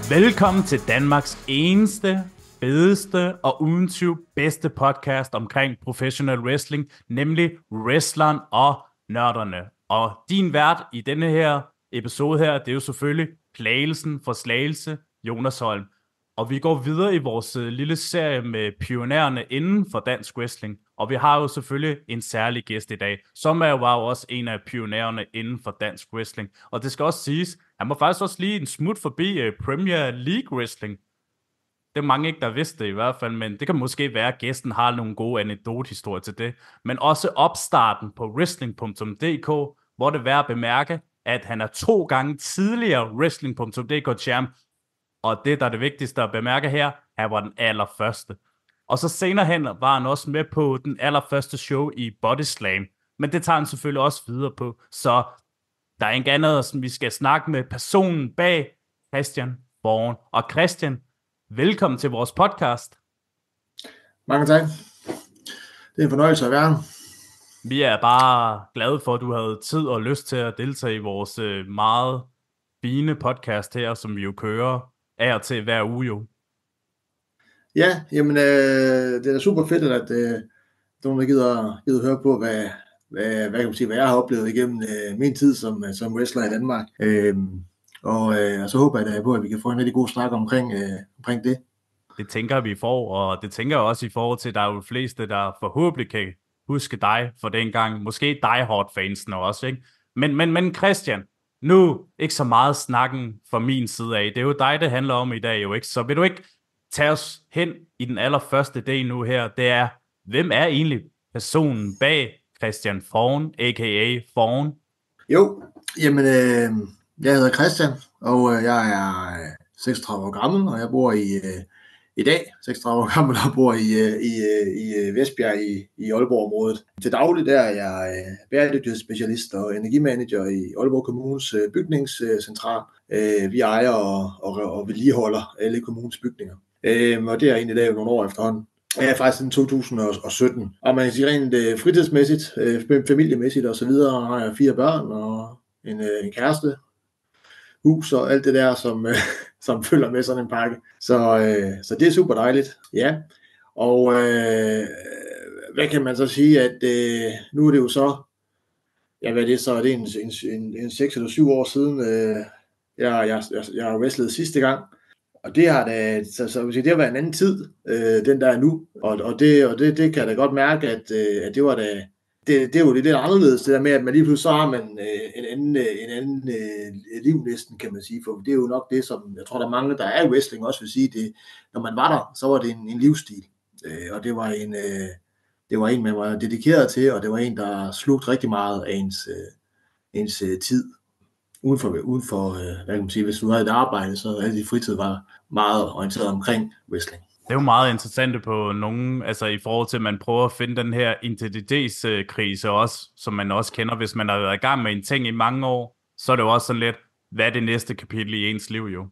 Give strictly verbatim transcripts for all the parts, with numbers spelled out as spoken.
Velkommen til Danmarks eneste, fedeste og uden tvivl bedste podcast omkring professional wrestling, nemlig Wrestleren og Nørderne. Og din vært i denne her episode her, det er jo selvfølgelig Plagelsen for Slagelse, Jonas Holm. Og vi går videre i vores lille serie med pionererne inden for dansk wrestling. Og vi har jo selvfølgelig en særlig gæst i dag, som er jo også en af pionererne inden for dansk wrestling. Og det skal også siges, han må faktisk også lige en smut forbi Premier League Wrestling. Det er mange ikke, der vidste det i hvert fald, men det kan måske være, at gæsten har nogle gode anekdotehistorier til det. Men også opstarten på wrestling punktum d k, hvor det er værd at bemærke, at han er to gange tidligere wrestling punktum d k champ. Og det, der er det vigtigste at bemærke her, han var den allerførste. Og så senere hen var han også med på den allerførste show i Body Slam. Men det tager han selvfølgelig også videre på. Så der er ikke andet, som vi skal snakke med personen bag Christian Forhen. Og Christian, velkommen til vores podcast. Mange tak. Det er en fornøjelse at være her. Vi er bare glade for, at du havde tid og lyst til at deltage i vores meget fine podcast her, som vi jo kører af og til hver uge jo. Ja, jamen øh, det er super fedt, at øh, nogen der gider, gider høre på, hvad, hvad, hvad, kan man sige, hvad jeg har oplevet igennem øh, min tid som, som wrestler i Danmark. Øh, og, øh, og så håber jeg da på, at vi kan få en rigtig god snak omkring, øh, omkring det. Det tænker vi får, og det tænker jeg også i forhold til, at der er jo de fleste, der forhåbentlig kan huske dig for dengang. Måske Die Hard fansene også, ikke? Men, men, men Christian, nu ikke så meget snakken fra min side af. Det er jo dig, det handler om i dag jo, ikke? Så vil du ikke tage os hen i den allerførste dag nu her? Det er, hvem er egentlig personen bag Christian Forhen, a k a. Forhen? Jo, jamen øh, jeg hedder Christian, og øh, jeg er seksogtredive år gammel, og jeg bor i, øh, i dag, seksogtredive år gammel, og bor i, øh, i, i Vestbjerg i, i Aalborg-området. Til daglig der er jeg øh, bæredygtighedsspecialist og energimanager i Aalborg Kommunes øh, bygningscentral. Øh, vi ejer og, og, og vedligeholder alle kommunens bygninger. Øh, og det er egentlig lavet nogle år efterhånden. Jeg er faktisk siden to tusind og sytten. Og man kan sige rent øh, fritidsmæssigt, øh, familiemæssigt og så videre, har jeg fire børn og en, øh, en kæreste, hus og alt det der, som, øh, som følger med sådan en pakke. Så, øh, så det er super dejligt. Ja. Og øh, hvad kan man så sige, at øh, nu er det jo så, ja hvad er det så, det er en, en, en seks eller syv år siden, øh, jeg, jeg, jeg, jeg har wrestlet sidste gang. Og det har da, så, så det har været en anden tid, øh, den der er nu, og, og, det, og det, det kan jeg da godt mærke, at, øh, at det var da, det, det er jo lidt anderledes, det der med, at man lige pludselig så har man øh, en anden, øh, en anden øh, liv næsten, kan man sige, for det er jo nok det, som jeg tror, der er mange, der er i wrestling også vil sige, det, når man var der, så var det en, en livsstil, øh, og det var en, øh, det var en, man var dedikeret til, og det var en, der slugte rigtig meget af ens, øh, ens øh, tid. Uden for, uden for øh, hvad kan man sige, hvis du havde et arbejde, så alle de fritid var meget orienteret omkring wrestling. Det er jo meget interessant på nogen, altså i forhold til, at man prøver at finde den her identitetskrise også, som man også kender, hvis man har været i gang med en ting i mange år, så er det jo også sådan lidt, hvad er det næste kapitel i ens liv jo?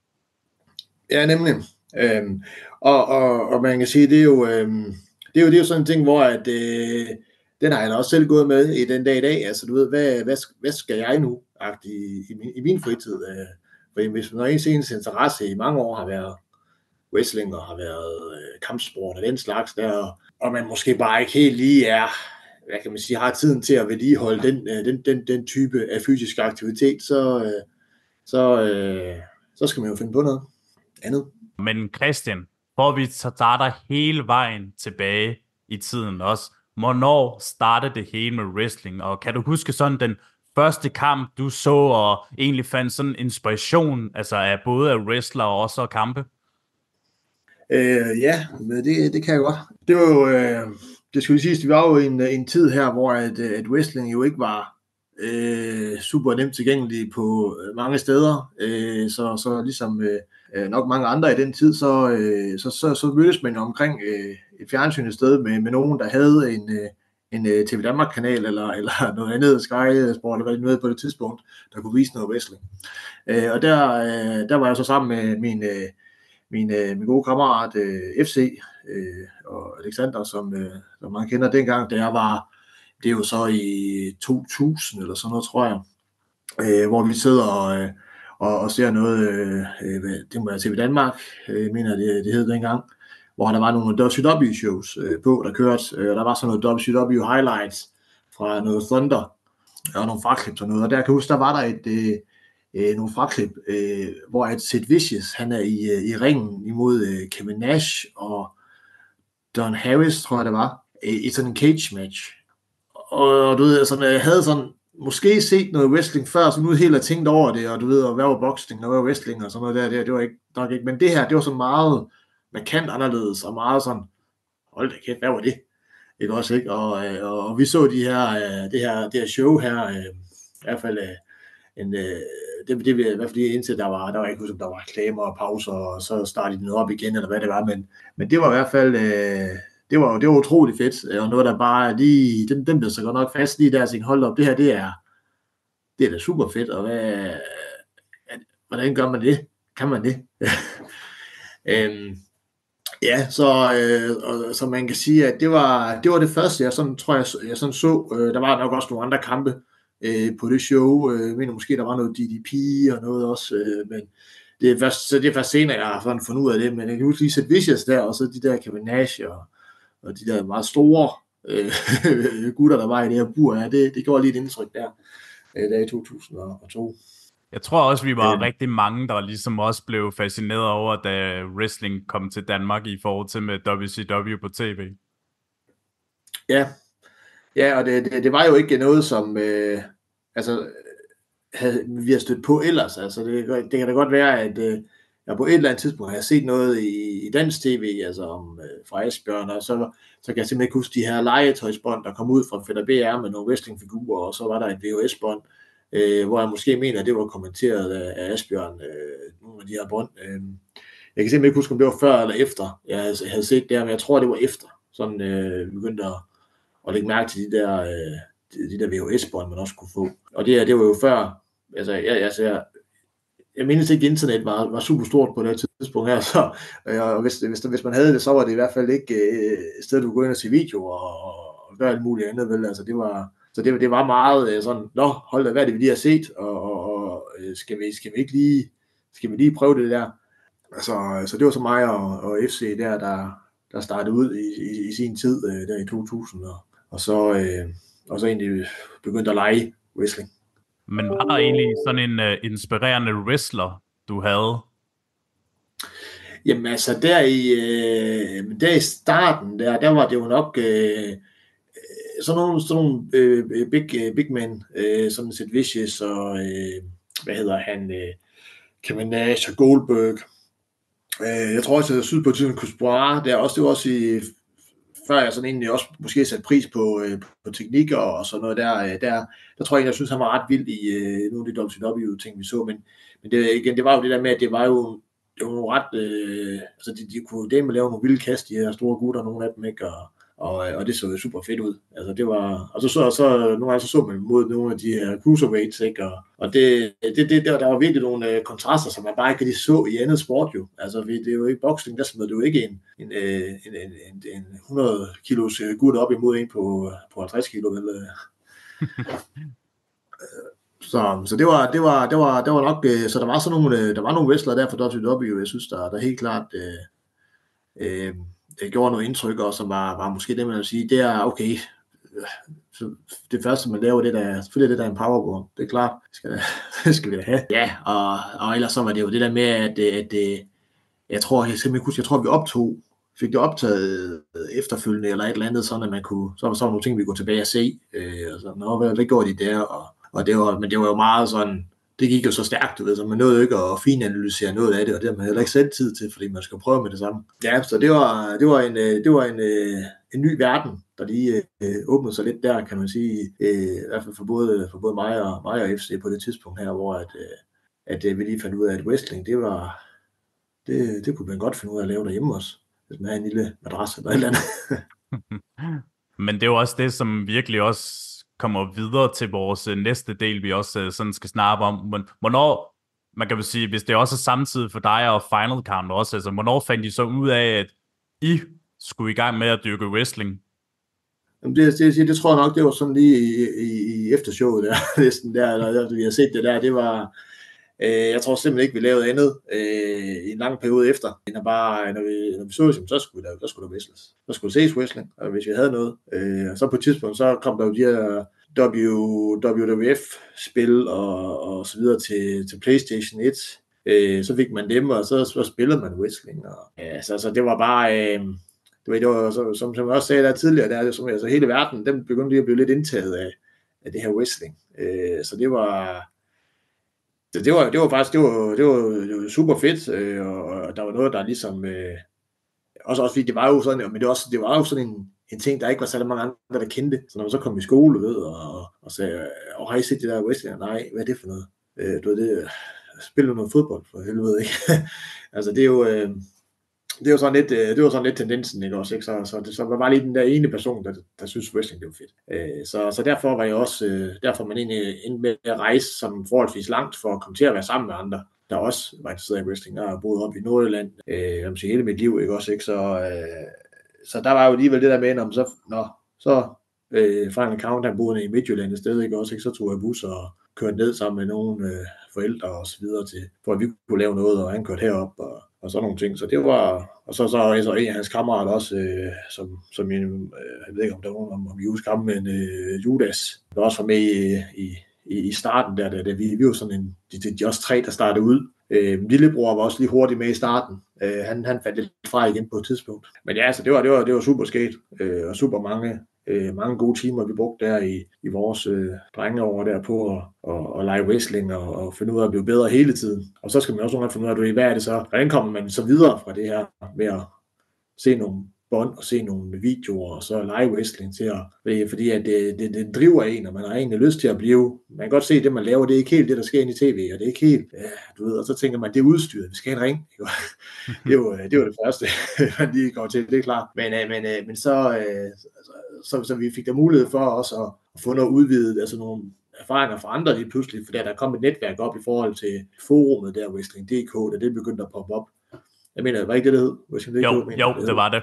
Ja, nemlig. Øhm, og, og, og man kan sige, det er jo, øhm, det er jo, det er jo sådan en ting, hvor at, øh, den har jeg da også selv gået med i den dag i dag, altså du ved, hvad, hvad, hvad skal jeg nu? I, i, i min fritid. Øh, for hvis man ens ens interesse i mange år har været wrestling og har været øh, kampsport og den slags der, og man måske bare ikke helt lige er, hvad kan man sige, har tiden til at vedligeholde den, øh, den, den, den type af fysisk aktivitet, så, øh, så, øh, så skal man jo finde på noget andet. Men Christian, for vi starter hele vejen tilbage i tiden også, hvornår startede det hele med wrestling, og kan du huske sådan den første kamp, du så, og egentlig fandt sådan inspiration, altså af både af wrestler og også af kampe? Øh, ja, men det, det kan jeg godt. Det var jo, øh, det skulle sige, vi var jo i en, en tid her, hvor at, at wrestling jo ikke var øh, super nemt tilgængelig på mange steder. Øh, så, så ligesom øh, nok mange andre i den tid, så, øh, så, så, så mødtes man omkring øh, et fjernsyn et sted med, med nogen, der havde en øh, en uh, T V Danmark-kanal, eller, eller noget andet Sky Sport, eller hvad det nu på det tidspunkt, der kunne vise noget wrestling. Uh, og der, uh, der var jeg så sammen med min, uh, min, uh, min gode kammerat uh, F C uh, og Alexander, som, uh, som man kender dengang, da jeg var, det er jo så i to tusind eller sådan noget, tror jeg, uh, hvor vi sidder og, uh, og, og ser noget, øh, det må jeg se ved Danmark, øh, mener det, det hed dengang, hvor der var nogle W C W-shows øh, på, der kørte. Øh, der var sådan noget W C W highlights fra noget Thunder, og nogle fraklip og noget, og der kan jeg huske, der var der et, øh, øh, nogle fraklip, øh, hvor et Sid Vicious, han er i, øh, i ringen imod øh, Kevin Nash og Don Harris, tror jeg det var, i sådan en cage match. Og du ved, sådan, jeg havde sådan måske set noget wrestling før, så nu helt har tænkt over det, og du ved, og hvad var boxing, og hvad var wrestling, og sådan noget der, det, det var ikke, nok ikke, men det her, det var så meget markant anderledes, og meget sådan, hold da kæft, hvad var det? Ikke også, ikke? Og, og, og vi så de her, det her, det her show her, i hvert fald, en, det, det i hvert fald indtil der var, der var ikke huske, om der var reklamer og pauser, og så startede de op igen, eller hvad det var, men, men det var i hvert fald, det var, det var utroligt fedt, og noget der bare lige, den, den blev så godt nok fast lige der, og tænkte, hold op, det her, det er, det er da super fedt, og hvad, hvordan gør man det? Kan man det? øhm, ja, så, øh, og, så man kan sige, at det var det, var det første, jeg sådan, tror jeg, jeg sådan så. Øh, der var nok også nogle andre kampe øh, på det show. Øh, jeg mener måske, der var noget D D P og noget også, øh, men det er først, så det er først senere, jeg har sådan fundet ud af det, men jeg kan huske lige Sid Vicious der, og så de der Kevin Nash og, og de der meget store øh, gutter, der var i det her bur, ja, det, det gjorde lige et indtryk der, øh, der i to tusind og to. Jeg tror også, vi var øh. rigtig mange, der ligesom også blev fascineret over, da wrestling kom til Danmark i forhold til med W C W på tv. Ja, ja, og det, det, det var jo ikke noget, som øh, altså, havde, vi har stødt på ellers. Altså, det, det kan da godt være, at øh, jeg på et eller andet tidspunkt har set noget i, i dansk tv, altså om, øh, fra Esbjørn, og så, så kan jeg simpelthen ikke huske de her legetøjsbånd, der kom ud fra Fætter B R med nogle wrestlingfigurer, og så var der et V H S-bånd, Øh, hvor jeg måske mener, at det var kommenteret af, af Asbjørn, øh, nogle af de her bånd. Øh, jeg kan simpelthen ikke huske, om det var før eller efter, jeg havde, jeg havde set det her, men jeg tror, det var efter. Sådan øh, begyndte at, at lægge mærke til de der, øh, de, de der V H S-bånd, man også kunne få. Og det, det var jo før, altså jeg, altså, jeg, jeg mindes ikke, at internet var, var super stort på det tidspunkt her, så øh, og hvis, hvis, hvis man havde det, så var det i hvert fald ikke øh, et sted, du kunne gå ind og se videoer og, og gøre alt muligt andet, vel? Altså det var... Så det, det var meget sådan, nå, hold da, hvad er det, vi lige har set, og, og, og skal, vi, skal vi ikke lige, skal vi lige prøve det der? Altså, så det var så mig og, og F C der, der, der startede ud i, i, i sin tid, der i to tusind, og, og, så, øh, og så egentlig begyndte at lege wrestling. Men var der egentlig sådan en uh, inspirerende wrestler, du havde? Jamen altså, der i, øh, der i starten, der, der var det jo nok... Øh, sådan nogle, sådan nogle øh, big, big men, øh, som Sid Vicious og, øh, hvad hedder han, øh, Kevin Nash og Goldberg. Øh, jeg tror også, at jeg synes på tiden, Chris Benoit, der også, det var også i, før jeg sådan egentlig også måske satte pris på, øh, på teknikker og sådan noget der, øh, der, der tror jeg, jeg synes, han var ret vild i øh, nogle af de W C W-ting, vi så, men, men det, igen, det var jo det der med, at det var jo, det var jo ret, øh, altså de, de kunne det med lave nogle vilde kast, de her store gutter, nogle af dem, ikke, og Og, og det så super fedt ud. Altså det var, og så så, så nogle gange så, så man mod nogle af de her cruiserweights, ikke? Og, og det, det, det, der, der var virkelig nogle uh, kontraster, som man bare ikke rigtig så i andet sport jo. Altså det er jo ikke boxing, der smed du ikke en, en, en, en, en, en hundrede kilos gut op imod en på, på halvtreds kilo. Eller. så så det var det var det var det var nok, så der var sådan nogle der var nogle wrestlere der for W C W, jeg synes der der helt klart øh, øh, det gjorde noget indtryk, og som var, var måske det, man vil sige, det er okay, så det første, man laver, det der, selvfølgelig det der er en powerbomb, det er klart, det skal, det skal vi da have. Ja, og, og ellers så var det jo det der med, at, at, at jeg tror, jeg, jeg, jeg tror, vi optog, fik det optaget efterfølgende, eller et eller andet, sådan at man kunne, så var der så nogle ting, vi kunne tilbage og se, øh, og så, nå, hvad, hvad gjorde de der, og, og det var, men det var jo meget sådan, det gik jo så stærkt, du ved, så man nåede ikke at finanalysere noget af det, og det har man heller ikke selv tid til, fordi man skal prøve med det samme. Ja, så det var, det var, en, det var en, en ny verden, der lige øh, åbnede sig lidt der, kan man sige, øh, i hvert fald for både, for både mig, og, mig og F C på det tidspunkt her, hvor at, øh, at vi lige fandt ud af, at wrestling, det var, det, det kunne man godt finde ud af at lave derhjemme også, hvis man havde en lille madras eller et eller andet. Men det er jo også det, som virkelig også kommer videre til vores næste del, vi også sådan skal snakke om. Men hvornår, man kan vel sige, hvis det også er samtidig for dig og Final Count også, altså hvornår fandt I så ud af, at I skulle i gang med at dyrke wrestling? Jamen det, det, det tror jeg nok, det var sådan lige i, i, i eftershowet der, næsten der, eller vi har set det der, det var, Øh, jeg tror simpelthen ikke, vi lavede andet øh, i en lang periode efter, end at bare, når vi, når vi så det, så skulle der, så skulle der wrestles. Så skulle der ses wrestling, og hvis vi havde noget. Øh, og så på et tidspunkt, så kom der jo de her W W F-spil og, og så videre til, til PlayStation et. Øh, så fik man dem, og så, så spillede man wrestling. Og, ja, så, så det var bare... Øh, det var, det var så, som, som jeg også sagde der tidligere, der, som, altså hele verden, den begyndte at blive lidt indtaget af, af det her wrestling. Øh, så det var... Det var, det var faktisk det var, det var, det var super fedt, øh, og der var noget, der ligesom... Øh, også, også fordi det var jo sådan, men det var, også, det var jo sådan en, en ting, der ikke var særlig mange andre, der kendte. Så når man så kom i skole, ved, og, og sagde, og har I set det der wrestling? Nej, hvad er det for noget? Øh, du ved, det, spiller du noget fodbold, for helvede, ikke? Altså, det er jo... Øh, det var sådan lidt, det var sådan lidt tendensen, ikke også, ikke? Så, så, det, så var bare lige den der ene person, der, der synes wrestling det var fedt. Øh, så, så derfor var jeg også, øh, derfor man egentlig endte med at rejse som forholdsvis langt for at komme til at være sammen med andre, der også var interesseret i wrestling. Jeg har boet op i Nordjylland, øh, jeg vil sige, hele mit liv, ikke også, ikke? Så, øh, så der var jo alligevel det der med, om så, nå, så øh, fra en account, han boede i Midtjylland et sted, ikke også, ikke? Så tog jeg bus og kørte ned sammen med nogle øh, forældre og så videre til, for at vi kunne lave noget, og han kørte herop og og sådan nogle ting. Så det var, og så så, så en af hans kammerater også, øh, som, som jeg, øh, jeg ved ikke om der var nogen, om, om I husker ham, men øh, Judas, der også var med i, i, i starten der, da, da vi, vi var sådan en, de, de også tre, der startede ud. Øh, lillebror var også lige hurtigt med i starten. Øh, han, han faldt lidt fra igen på et tidspunkt. Men ja, så det var, det var, det var super skægt, øh, og super mange, øh, mange gode timer, vi brugte der i, i vores øh, drengeår der på at og, og lege wrestling og, og finde ud af at blive bedre hele tiden. Og så skal man også nogle gange finde ud af, hvad er det så? Hvordan kommer man så videre fra det her med at se nogle bånd og se nogle videoer og så lege wrestling til at, fordi at det, det, det driver en, og man har egentlig lyst til at blive. Man kan godt se, at det man laver, det er ikke helt det, der sker inde i tv, og det er ikke helt, ja, du ved, og så tænker man, det er udstyret, vi skal have en ring. Det var det, var det første, man lige går til, det er klart. Men, men, men så, så, så vi fik der mulighed for også at, at få noget udvidet, altså nogle erfaringer fra andre lige pludselig, for der er kommet et netværk op i forhold til forumet der, wrestling punktum d k, da det begyndte at poppe op. Jeg mener, det var ikke det, der hed? wrestling punktum d k, jo, jo, det var det.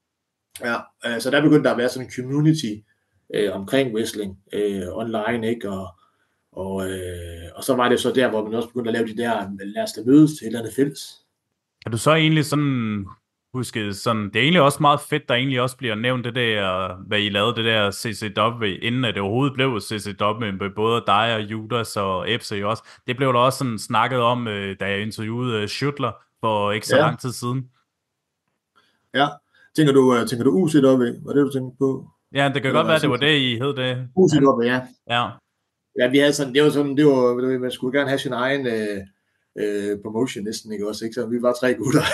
Ja, øh, så der begyndte der at være sådan en community øh, omkring wrestling øh, online, ikke? Og, og, øh, og så var det så der, hvor man også begyndte at lave de der, lad os da mødes til et eller andet fælles. Kan du så egentlig sådan huske, sådan, det er egentlig også meget fedt, der egentlig også bliver nævnt det der, hvad I lavede det der C C W, inden at det overhovedet blev C C W, med både dig og Judas og F C også. Det blev der også sådan snakket om, da jeg interviewede Schüttler for ikke så ja. lang tid siden. Ja. Tænker du, tænker du U C W? Var det, du tænkte på? Ja, det kan Eller godt være, det var det, I hed det. U C W, ja. Ja. Ja, vi havde sådan, det var sådan, det var, man skulle gerne have sin egen øh, øh, promotion næsten, ikke også, ikke? Så vi var tre gutter.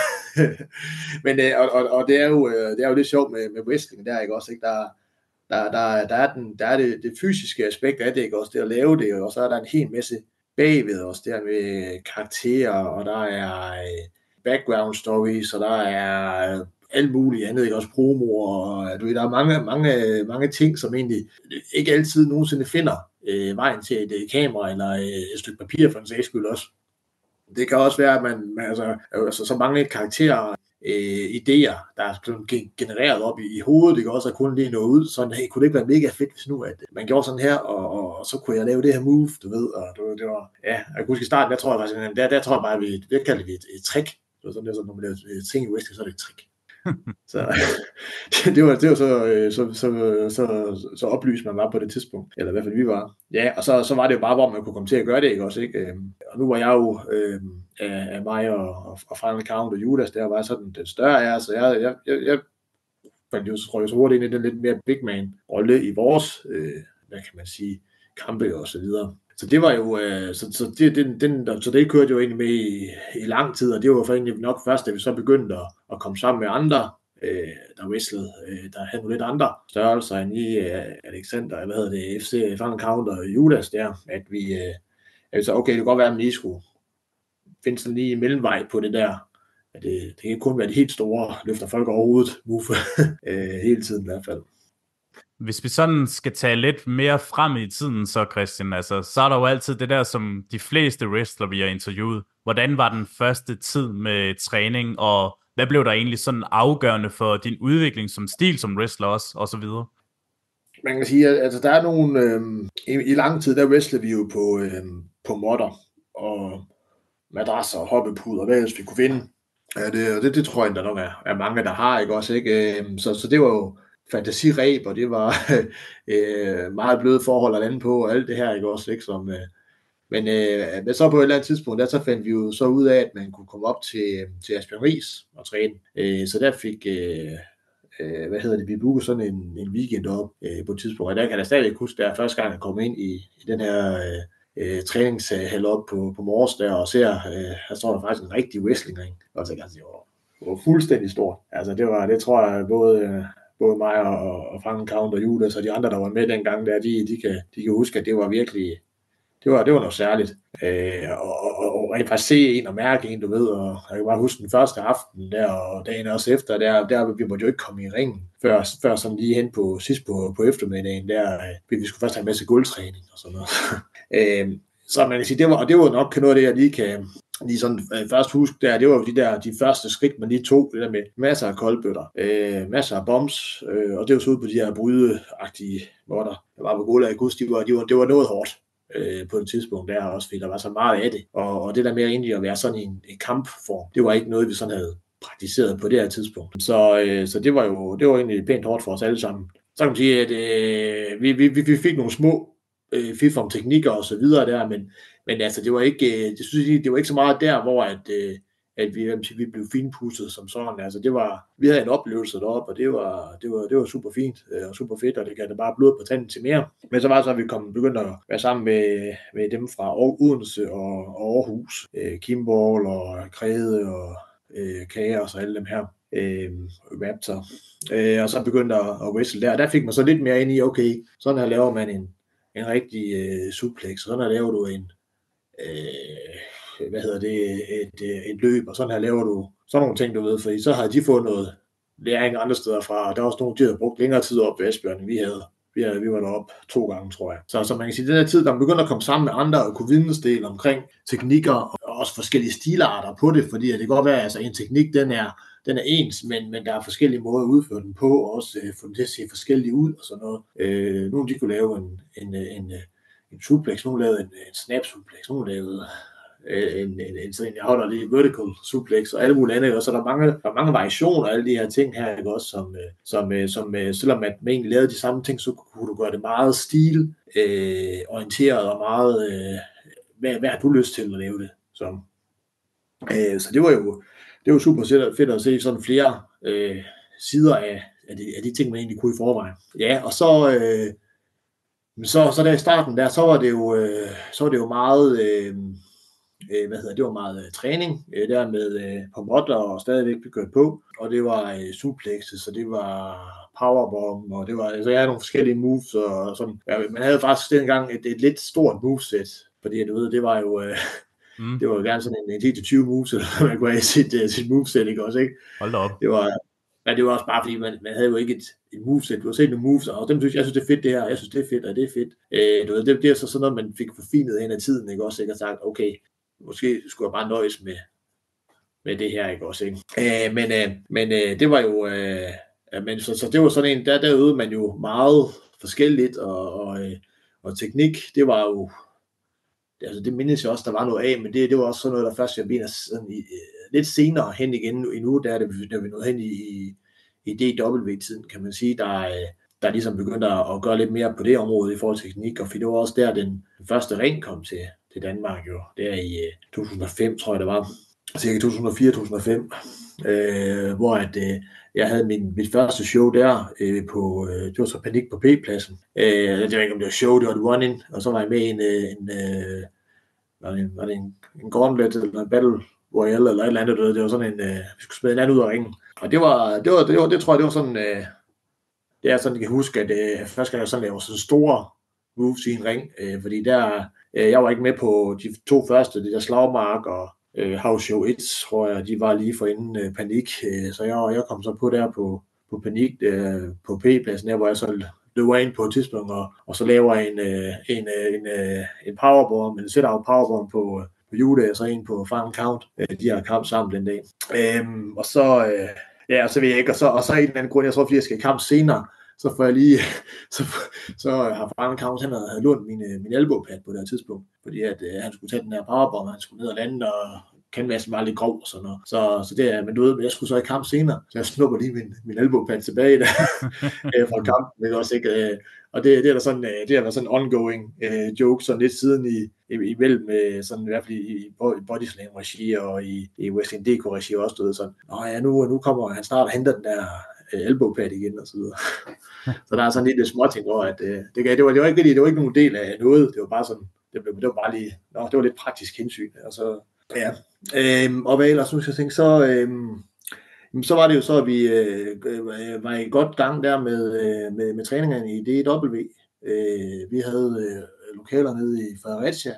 Men, øh, og, og, og det er jo, det er jo lidt sjovt med, med wrestling der, ikke også, ikke? Der, der, der, der er, den, der er det, det fysiske aspekt af det, ikke også, det at lave det, og så er der en hel masse bagved også, der med karakterer, og der er øh, background stories, og der er alt muligt andet, ikke også promoer, og du ved, der er mange, mange, mange ting, som egentlig ikke altid nogensinde finder øh, vejen til et, et kamera, eller et stykke papir for en sags skyld også. Det kan også være, at man, man altså, altså så mange karakterer, øh, idéer, der er blevet genereret op i, i hovedet, det kan også kun lige nå ud, sådan, hey, kunne det ikke være mega fedt, hvis nu, at man gjorde sådan her, og, og, og så kunne jeg lave det her move, du ved, og det, det var, ja, jeg kunne huske i starten, der tror jeg faktisk, der, der tror jeg bare, at vi, vi kalder det et, et trick, det var sådan, det var sådan, når man lavede ting i wrestling, så er det et trick. Så det var, det var så, så, så, så, så oplyst man var på det tidspunkt, eller i hvert fald vi var. Ja, og så, så var det jo bare, hvor man kunne komme til at gøre det, ikke også, ikke? Og nu var jeg jo øh, af mig og, og Frank Count og Judas, der var sådan den større af, så jeg, jeg, jeg, jeg fandt jo så hurtigt ind i den lidt mere big man rolle i vores, øh, hvad kan man sige, kampe og så videre. Så det var jo, øh, så, så, det, den, den, så det kørte jo egentlig med i, i lang tid, og det var for egentlig nok først, da vi så begyndte at, at komme sammen med andre, øh, der wrestlede, øh, der havde nogle lidt andre størrelser end i øh, Alexander, hvad hedder det, F C, Frank Count og Judas der, at vi, øh, at vi så, okay, det kan godt være, at man lige skulle finde sådan lige en mellemvej på det der, at det, det kan kun være de helt store, løfter folk overhovedet, move, øh, hele tiden i hvert fald. Hvis vi sådan skal tage lidt mere frem i tiden, så Christian, altså, så er der jo altid det der, som de fleste wrestler, vi har interviewet. Hvordan var den første tid med træning, og hvad blev der egentlig sådan afgørende for din udvikling som stil som wrestler også, og så videre? Man kan sige, at altså, der er nogle, øh, i, i lang tid, der wrestlede vi jo på, øh, på modder, og, madrasser, hoppepuder, hvad ellers vi kunne finde. Ja, det, det, det tror jeg, der nok er, er mange, der har, ikke også, ikke? Så, så det var jo fantasiræb, og det var øh, meget bløde forhold at lande på, og alt det her, ikke også, ikke? Som, øh, men, øh, men så på et eller andet tidspunkt, der så fandt vi jo så ud af, at man kunne komme op til, til Asbjørn Riis og træne. Øh, så der fik, øh, øh, hvad hedder det, vi bookede sådan en, en weekend op øh, på et tidspunkt, og der kan jeg stadig huske, der første gang jeg kom ind i, i den her øh, øh, træningshal op på, på Mors der, og ser, øh, her står der faktisk en rigtig wrestlingring, og så kan jeg sige, det var fuldstændig stort. Altså det var, det tror jeg, både, både mig og, og Frank Count og Judas og de andre, der var med dengang der, de, de, kan, de kan huske, at det var virkelig, det var, det var noget særligt. Øh, og, og, og rent faktisk se en og mærke en, du ved, og jeg kan bare huske den første aften der, og dagen også efter, der, der vi måtte jo ikke komme i ringen, før, før sådan lige hen på sidst på, på eftermiddagen, der vi skulle først have en masse gulvtræning og sådan noget. øh, så man kan sige, det var, og det var nok noget af det, jeg lige kan lige sådan øh, først huske der, det var jo de der, de første skridt, man lige tog, det der med masser af koldbøtter, øh, masser af bombs, øh, og det var så ud på de her brydeagtige måtter, der var på gulv, jeg kunne huske, de var, de var, det var noget hårdt. Øh, på et tidspunkt der også, fordi der var så meget af det, og, og det der med egentlig at være sådan en, en kampform, det var ikke noget, vi sådan havde praktiseret på det her tidspunkt. Så, øh, så det var jo det var egentlig pænt hårdt for os alle sammen. Så kan man sige, at øh, vi, vi, vi fik nogle små øh, fif om teknikker og så videre der, men, men altså, det var ikke, øh, det, synes jeg, det var ikke så meget der, hvor at, øh, at vi, vi blev finpudset som sådan. Altså, det var, vi havde en oplevelse deroppe, og det var, det var, det var super fint og super fedt, og det gav det bare blod på tanden til mere. Men så var det så, at vi kom, begyndte at være sammen med, med dem fra Odense og, og Aarhus, øh, Kimball og Krede og øh, Kaos og alle dem her, øh, Raptor. Øh, og så begyndte at, at wrestle der. Der fik man så lidt mere ind i, okay, sådan her laver man en, en rigtig øh, suplex, sådan her laver du en øh, hvad hedder det, et, et, et løb, og sådan her laver du sådan nogle ting, du ved, fordi så havde de fået noget læring andre steder fra, og der var også nogle, de havde brugt længere tid op ved Asbjørn, vi havde. Vi, havde, vi var deroppe to gange, tror jeg. Så, så man kan sige, at den her tid, der man begynder at komme sammen med andre og kunne vidensdele omkring teknikker, og også forskellige stilarter på det, fordi det kan godt være, at altså, en teknik, den er, den er ens, men, men der er forskellige måder at udføre den på, og også øh, få den til at se forskellige ud, og sådan noget. Øh, nogle de kunne lave en, en, en, en suplex, nogle lavede en, en snap suplex, nogle lavede en, en, en sådan, jeg holder det vertical suplex og alle mulige andre, og så der er mange, der er mange variationer af alle de her ting her, ikke også, som, som, som selvom man egentlig lavede de samme ting, så kunne du gøre det meget stil øh, orienteret og meget, øh, hvad, hvad har du lyst til at lave det som? Øh, så det var jo det var super fedt at se sådan flere øh, sider af, af, de, af de ting, man egentlig kunne i forvejen. Ja, og så øh, så, så der i starten der, så var det jo, øh, så var det jo meget øh, hvad hedder det var meget uh, træning uh, der med uh, på modder og stadigvæk begyndt på, og det var uh, suplexes, så det var powerbomb, og det var, altså jeg havde nogle forskellige moves, og sådan, ja, man havde faktisk dengang et, et lidt stort moveset, fordi du ved, det var jo, uh, mm. det var jo gerne sådan en, en ti til tyve moves, eller man kunne have sit, uh, sit moveset, ikke også, ikke? Hold da op. Det var, men det var også bare fordi, man, man havde jo ikke et, et moveset, du har set nogle moves, og dem synes jeg, synes det er fedt det her, jeg synes det er fedt, og det er fedt, uh, du ved, det, det er så sådan noget, man fik forfinet hen ad tiden, ikke også, ikke, og sagt, okay, måske skulle jeg bare nøjes med, med det her, ikke også, ikke? Øh, men øh, men øh, det var jo, øh, men så, så det var sådan en, der, der øvede man jo meget forskelligt, og, og, øh, og teknik, det var jo, altså det mindes jeg også, der var noget af, men det, det var også sådan noget, der først jeg mener sådan i, øh, lidt senere hen igen endnu, der er det, der vi nåede hen i, i, i D W-tiden, kan man sige, der øh, der ligesom begyndte at gøre lidt mere på det område i forhold til teknik, og for det var også der, den første ring kom til, til Danmark jo, der i to tusind og fem, tror jeg det var, cirka to tusind og fire til to tusind og fem, øh, hvor at, øh, jeg havde min, mit første show der, øh, på, øh, det var så Panik på P-pladsen, øh, jeg ved ikke om det var show, det var et run-in, og så var jeg med i en, en, øh, var det en, var det en, en gauntlet, eller en battle royale, eller et eller andet, det var sådan en, øh, vi skulle smide en anden ud af ringen, og det var, det var, det var, det tror jeg, det var sådan, øh, det er sådan, jeg kan huske, at øh, først skal jeg sådan lave sådan store moves i en ring, øh, fordi der, øh, jeg var ikke med på de to første, det der Slagmark og øh, House Show et, tror jeg, de var lige for inden øh, Panik, øh, så jeg, jeg kom så på der på, på Panik, øh, på P-pladsen, der hvor jeg så løber ind på et tidspunkt, og, og så laver en, øh, en, øh, en, øh, en powerbomb, en set-out powerbomb på, på Judas, og så en på Final Count, øh, de har kamp sammen den dag, øh, og så... Øh, Ja, og så ved jeg ikke, og så, og så en eller anden grund, jeg tror, fordi jeg skal i kamp senere, så får jeg lige, så, så har Frank Count, han havde lånt min, min elbow pad på det her tidspunkt, fordi at, uh, han skulle tage den her powerbomb, han skulle ned og lande, og canvasen var lidt grov og sådan noget. Så, så det er, men du ved, jeg skulle så i kamp senere, så jeg snupper lige min, min elbow pad tilbage der, fra kampen, men også ikke, uh, og det, det er der sådan, uh, det har været sådan en ongoing uh, joke, sådan lidt siden i, i, imellem, uh, sådan i hvert fald i, i bodyslam-regi og i, i Wrestling D K-regi også, du ved sådan, nå ja, nu, nu kommer han snart og henter den der elbow pad igen og så videre. Så der er sådan lidt småting over, at øh, det, det, var, det var ikke rigtig, det var ikke nogen del af noget, det var bare sådan, det, blev, det var bare lige, nå, det var lidt praktisk hensyn, og så, ja, øhm, og hvad ellers, nu skal jeg tænke, så, øhm, så var det jo så, at vi øh, øh, var i godt gang der med, øh, med, med træningerne i D W. Øh, vi havde øh, lokaler nede i Fredericia,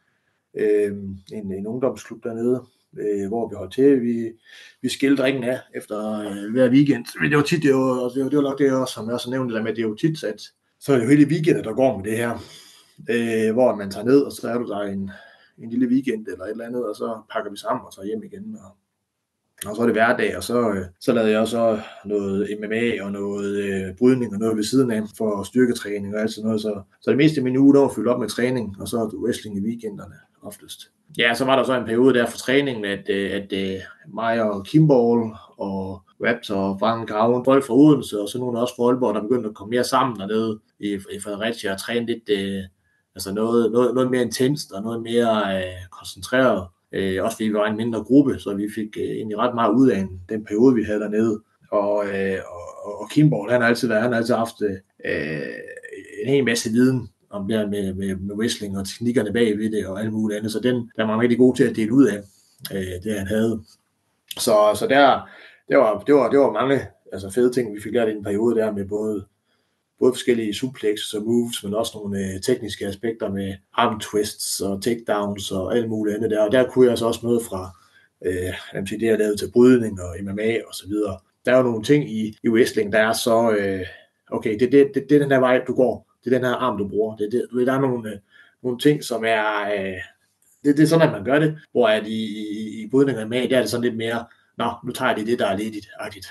øh, en, en ungdomsklub dernede, Øh, hvor vi holdt til. Vi, vi skilte ringen af efter øh, hver weekend. Men det var tit, det var, det var, det var nok det også, som jeg også nævnte der med, det er jo tit, at så er det jo hele weekenden, der går med det her. Øh, hvor man tager ned, og så er du der en, en lille weekend eller et eller andet, og så pakker vi sammen og tager hjem igen. Og, og så er det hverdag, og så, øh, så lavede jeg også noget M M A og noget øh, brydning og noget ved siden af for styrketræning og alt sådan noget. Så, så det meste af min uge, der var fyldt op med træning, og så wrestling i weekenderne oftest. Ja, så var der så en periode der for træningen, at, at, at mig og Kimball og Raptor og Frank Count, folk fra Odense og så nogle også fra Aalborg, der begyndte at komme mere sammen dernede i, i Fredericia og træne lidt, øh, altså noget, noget, noget mere intenst og noget mere øh, koncentreret. Øh, også fordi vi var en mindre gruppe, så vi fik øh, egentlig ret meget ud af en, den periode, vi havde dernede. Og, øh, og, og Kimball, han har altid været, han har altid haft øh, en hel masse viden om det med, med, med wrestling og teknikkerne bagved det og alt muligt andet, så den der var man rigtig god til at dele ud af, øh, det han havde. Så, så der, der var, det, var, det var mange altså fede ting, vi fik lært i en periode der med både, både forskellige suplexes og moves, men også nogle øh, tekniske aspekter med arm twists og takedowns og alt muligt andet der, og der kunne jeg så også noget fra øh, det jeg lavede til brydning og M M A og så videre. Der er jo nogle ting i, i wrestling, der er så, øh, okay, det er det, det, det er den her vej, du går. Det er den her arm, du bruger. Det, det, der er nogle, øh, nogle ting, som er... Øh, det, det er sådan, at man gør det. Hvor at i, i, i brydninger med, der er det sådan lidt mere... Nå, nu tager jeg det, der er ledigt-agtigt.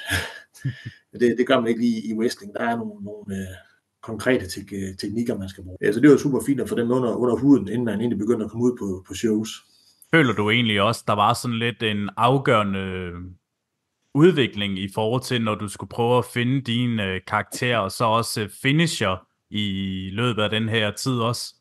det, det gør man ikke lige i wrestling. Der er nogle, nogle øh, konkrete te- teknikker, man skal bruge. Så det er jo super fint at få dem under, under huden, inden man egentlig begynder at komme ud på, på shows. Føler du egentlig også, der var sådan lidt en afgørende udvikling i forhold til, når du skulle prøve at finde dine øh, karakterer, og så også øh, finisher i løbet af den her tid også?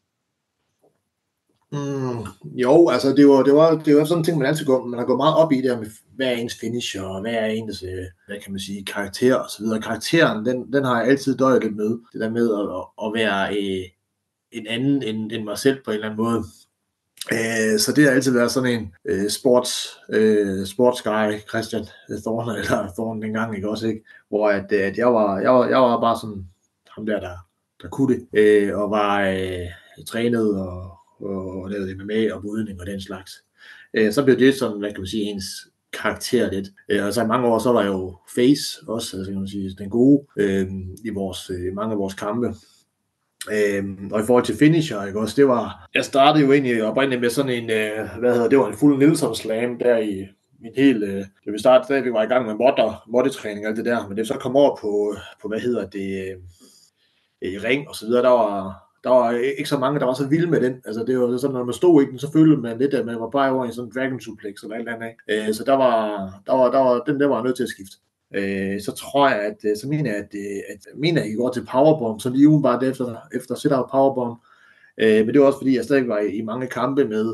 Mm, jo, altså det var, det var, det var sådan en ting, man altid går, man har gået meget op i det med, hvad er ens finisher, og hvad er ens, hvad kan man sige, karakter og så videre. Karakteren, den, den har jeg altid døjet lidt med, det der med at, at være øh, en anden end, end mig selv på en eller anden måde. Øh, så det har altid været sådan en øh, sports, øh, sportsguy, Christian Thorne, eller Thorne dengang, ikke også, ikke? Hvor at, at jeg, var, jeg, var, jeg var bare sådan ham der, der, der kunne det, øh, og var øh, trænet og, og lavede M M A og brydning og den slags. Øh, så blev det sådan, hvad kan man sige, ens karakter lidt. Øh, og så i mange år, så var jeg jo face også, altså kan man sige, den gode øh, i vores, øh, mange af vores kampe. Øhm, og i forhold til finisher, ikke også, det var, jeg startede jo egentlig oprindeligt med sådan en, øh, hvad hedder det, var en fuld Nilsson slam der i min hele, øh, det vi startede, da vi var i gang med modder, moddetræning og alt det der, men det så kom over på, på hvad hedder det, øh, i ring og så videre, der var, der var ikke så mange, der var så vilde med den, altså det var sådan, når man stod i den, så følte man lidt, at man var bare over i sådan en dragon suplex eller et eller andet, ikke? Øh, så der var, der var, der var, den der var nødt til at skifte. Øh, så tror jeg, at så mener jeg, at, at mener jeg, I går til powerbomb, så lige ugen bare efter, efter sit-out powerbomb. Øh, men det var også fordi, jeg stadig var i, i mange kampe med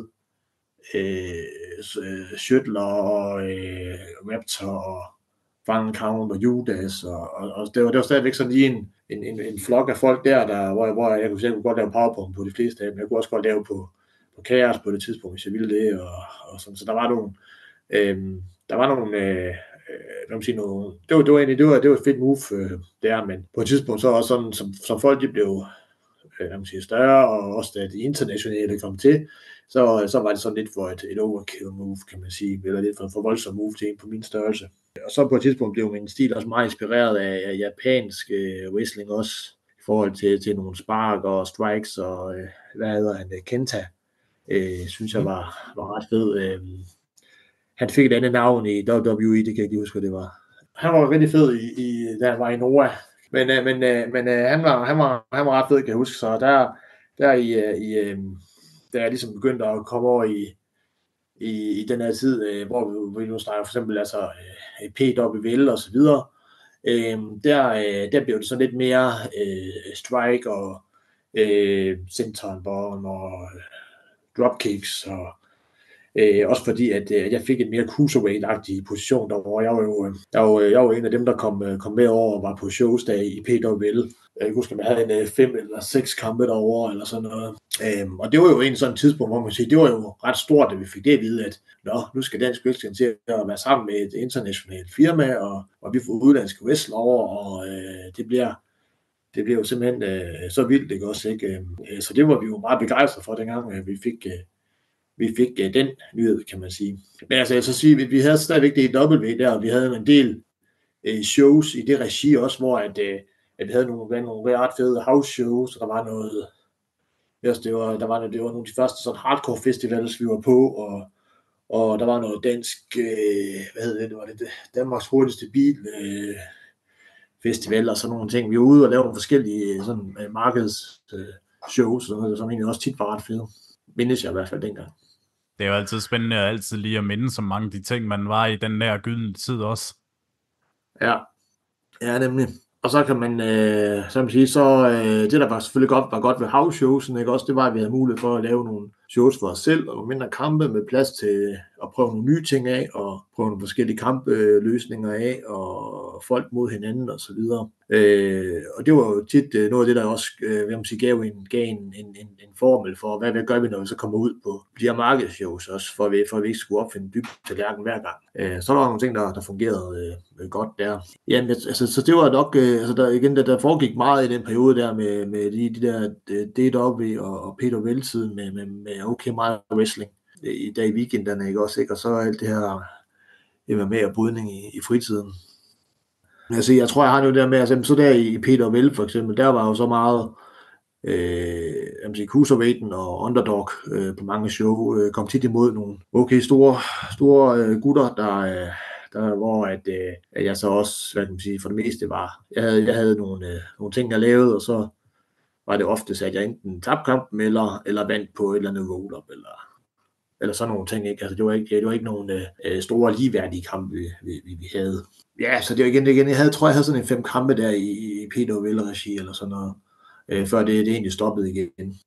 øh, Shuttler og øh, Raptor og Frank Count og Judas, og, og, og det, var, det var stadigvæk sådan lige en, en, en, en flok af folk der, der hvor, hvor jeg, jeg, kunne, jeg kunne godt lave powerbomb på de fleste af dem. Jeg kunne også godt lave på, på Chaos på det tidspunkt, hvis jeg ville det, og, og sådan. Så der var nogle, øh, der var nogle øh, Øh, sige noget. Det var det var egentlig det var det var et fedt move øh, der, men på et tidspunkt så også sådan som, som folk de blev øh, man sige, større, og også da de internationale kom til, så så var det sådan lidt for et, et overkill move, kan man sige, eller lidt for, for voldsom move til en på min størrelse. Og så på et tidspunkt blev min stil også meget inspireret af, af japansk øh, wrestling også, i forhold til, til nogle spark og strikes og øh, hvad hedder han, Kenta, øh, synes jeg var, var ret fed. Øh, Han fik et andet navn i W W E, det kan jeg ikke huske, hvad det var. Han var rigtig fed, i, i, da han var i Noah, Men, øh, men, øh, men øh, han, var, han, var, han var ret fed, kan jeg huske. Så der, der i, i øh, da jeg ligesom begyndte at komme over i, i, i den her tid, øh, hvor vi, vi nu snakker for eksempel altså, øh, P W L og så videre, øh, der, øh, der blev det sådan lidt mere øh, strike og øh, sentonbomb og dropkicks og Øh, også fordi, at, at jeg fik en mere cruiserweight-agtig position derovre. Jeg var jo, jeg var, jeg var en af dem, der kom, kom med over og var på shows der i P W L. Jeg husker, at jeg havde en fem eller seks kampe derovre, eller sådan noget. Øhm, og det var jo en sådan tidspunkt, hvor man siger, det var jo ret stort, at vi fik det at vide, at nå, nu skal dansk wrestling til at være sammen med et internationalt firma, og, og vi får udlandske wrestler over, og øh, det bliver det bliver jo simpelthen øh, så vildt, ikke også, ikke? Øh, så det var vi jo meget begejstrede for, dengang øh, vi fik... Øh, vi fik uh, den nyhed, kan man sige. Men altså, jeg så sige, vi, vi havde stadigvæk det i W der, og vi havde en del uh, shows i det regi også, hvor at, uh, at vi havde nogle, nogle ret fede house shows, og der var noget, yes, det var, der var, det var nogle af de første sådan hardcore festivals, vi var på, og, og der var noget dansk, uh, hvad hedder det, det var det, Danmarks hurtigste bil uh, festival, og sådan nogle ting. Vi var ude og lave nogle forskellige sådan, uh, markeds uh, shows, og som egentlig også tit var ret fede. Mindes jeg i hvert fald dengang. Det er jo altid spændende at altid lige at minde så mange af de ting, man var i den der gyldne tid også. Ja, ja nemlig. Og så kan man, øh, så man sige, så øh, det der var selvfølgelig godt, var godt ved house showsen, ikke også, det var, at vi havde mulighed for at lave nogle shows for os selv, og mindre kampe med plads til at prøve nogle nye ting af, og prøve nogle forskellige kampløsninger af, og folk mod hinanden, og så videre. Øh, og det var jo tit øh, noget af det, der også øh, hvad man sige, gav, en, gav en, en, en, en formel for, hvad, hvad gør vi, når vi så kommer ud på de her markedsshows også, for at vi, for at vi ikke skulle opfinde dybt til lærken hver gang. Øh, så der var nogle ting, der, der fungerede øh, godt der. Jamen, altså, så det var nok, øh, altså der, igen, der, der foregik meget i den periode der med, med de, de der D W og, og P W L-tiden med, med, med okay meget wrestling i dag i weekenderne, ikke også, ikke? Og så alt det her M M A og brydning i, i fritiden. Altså, jeg tror, jeg har det der med, altså, så der i P W L for eksempel, der var jo så meget øh, jeg sige, cruiserweighten og underdog øh, på mange show, øh, kom tit imod nogle okay store, store øh, gutter, der, øh, der hvor at, øh, at jeg så også, hvad kan man sige, for det meste var, jeg havde, jeg havde nogle, øh, nogle ting, jeg lavede, og så var det oftest, at jeg enten tabte kampen, eller, eller vandt på et eller andet roll-up, eller, eller sådan nogle ting, ikke? Altså, det var ikke, det var ikke nogen øh, store ligeværdige kampe, vi, vi, vi havde. Ja, så det var igen, det igen, jeg havde, tror jeg havde sådan en fem kampe der i, i P W L-regi, eller sådan noget, øh, før det, det egentlig stoppede igen.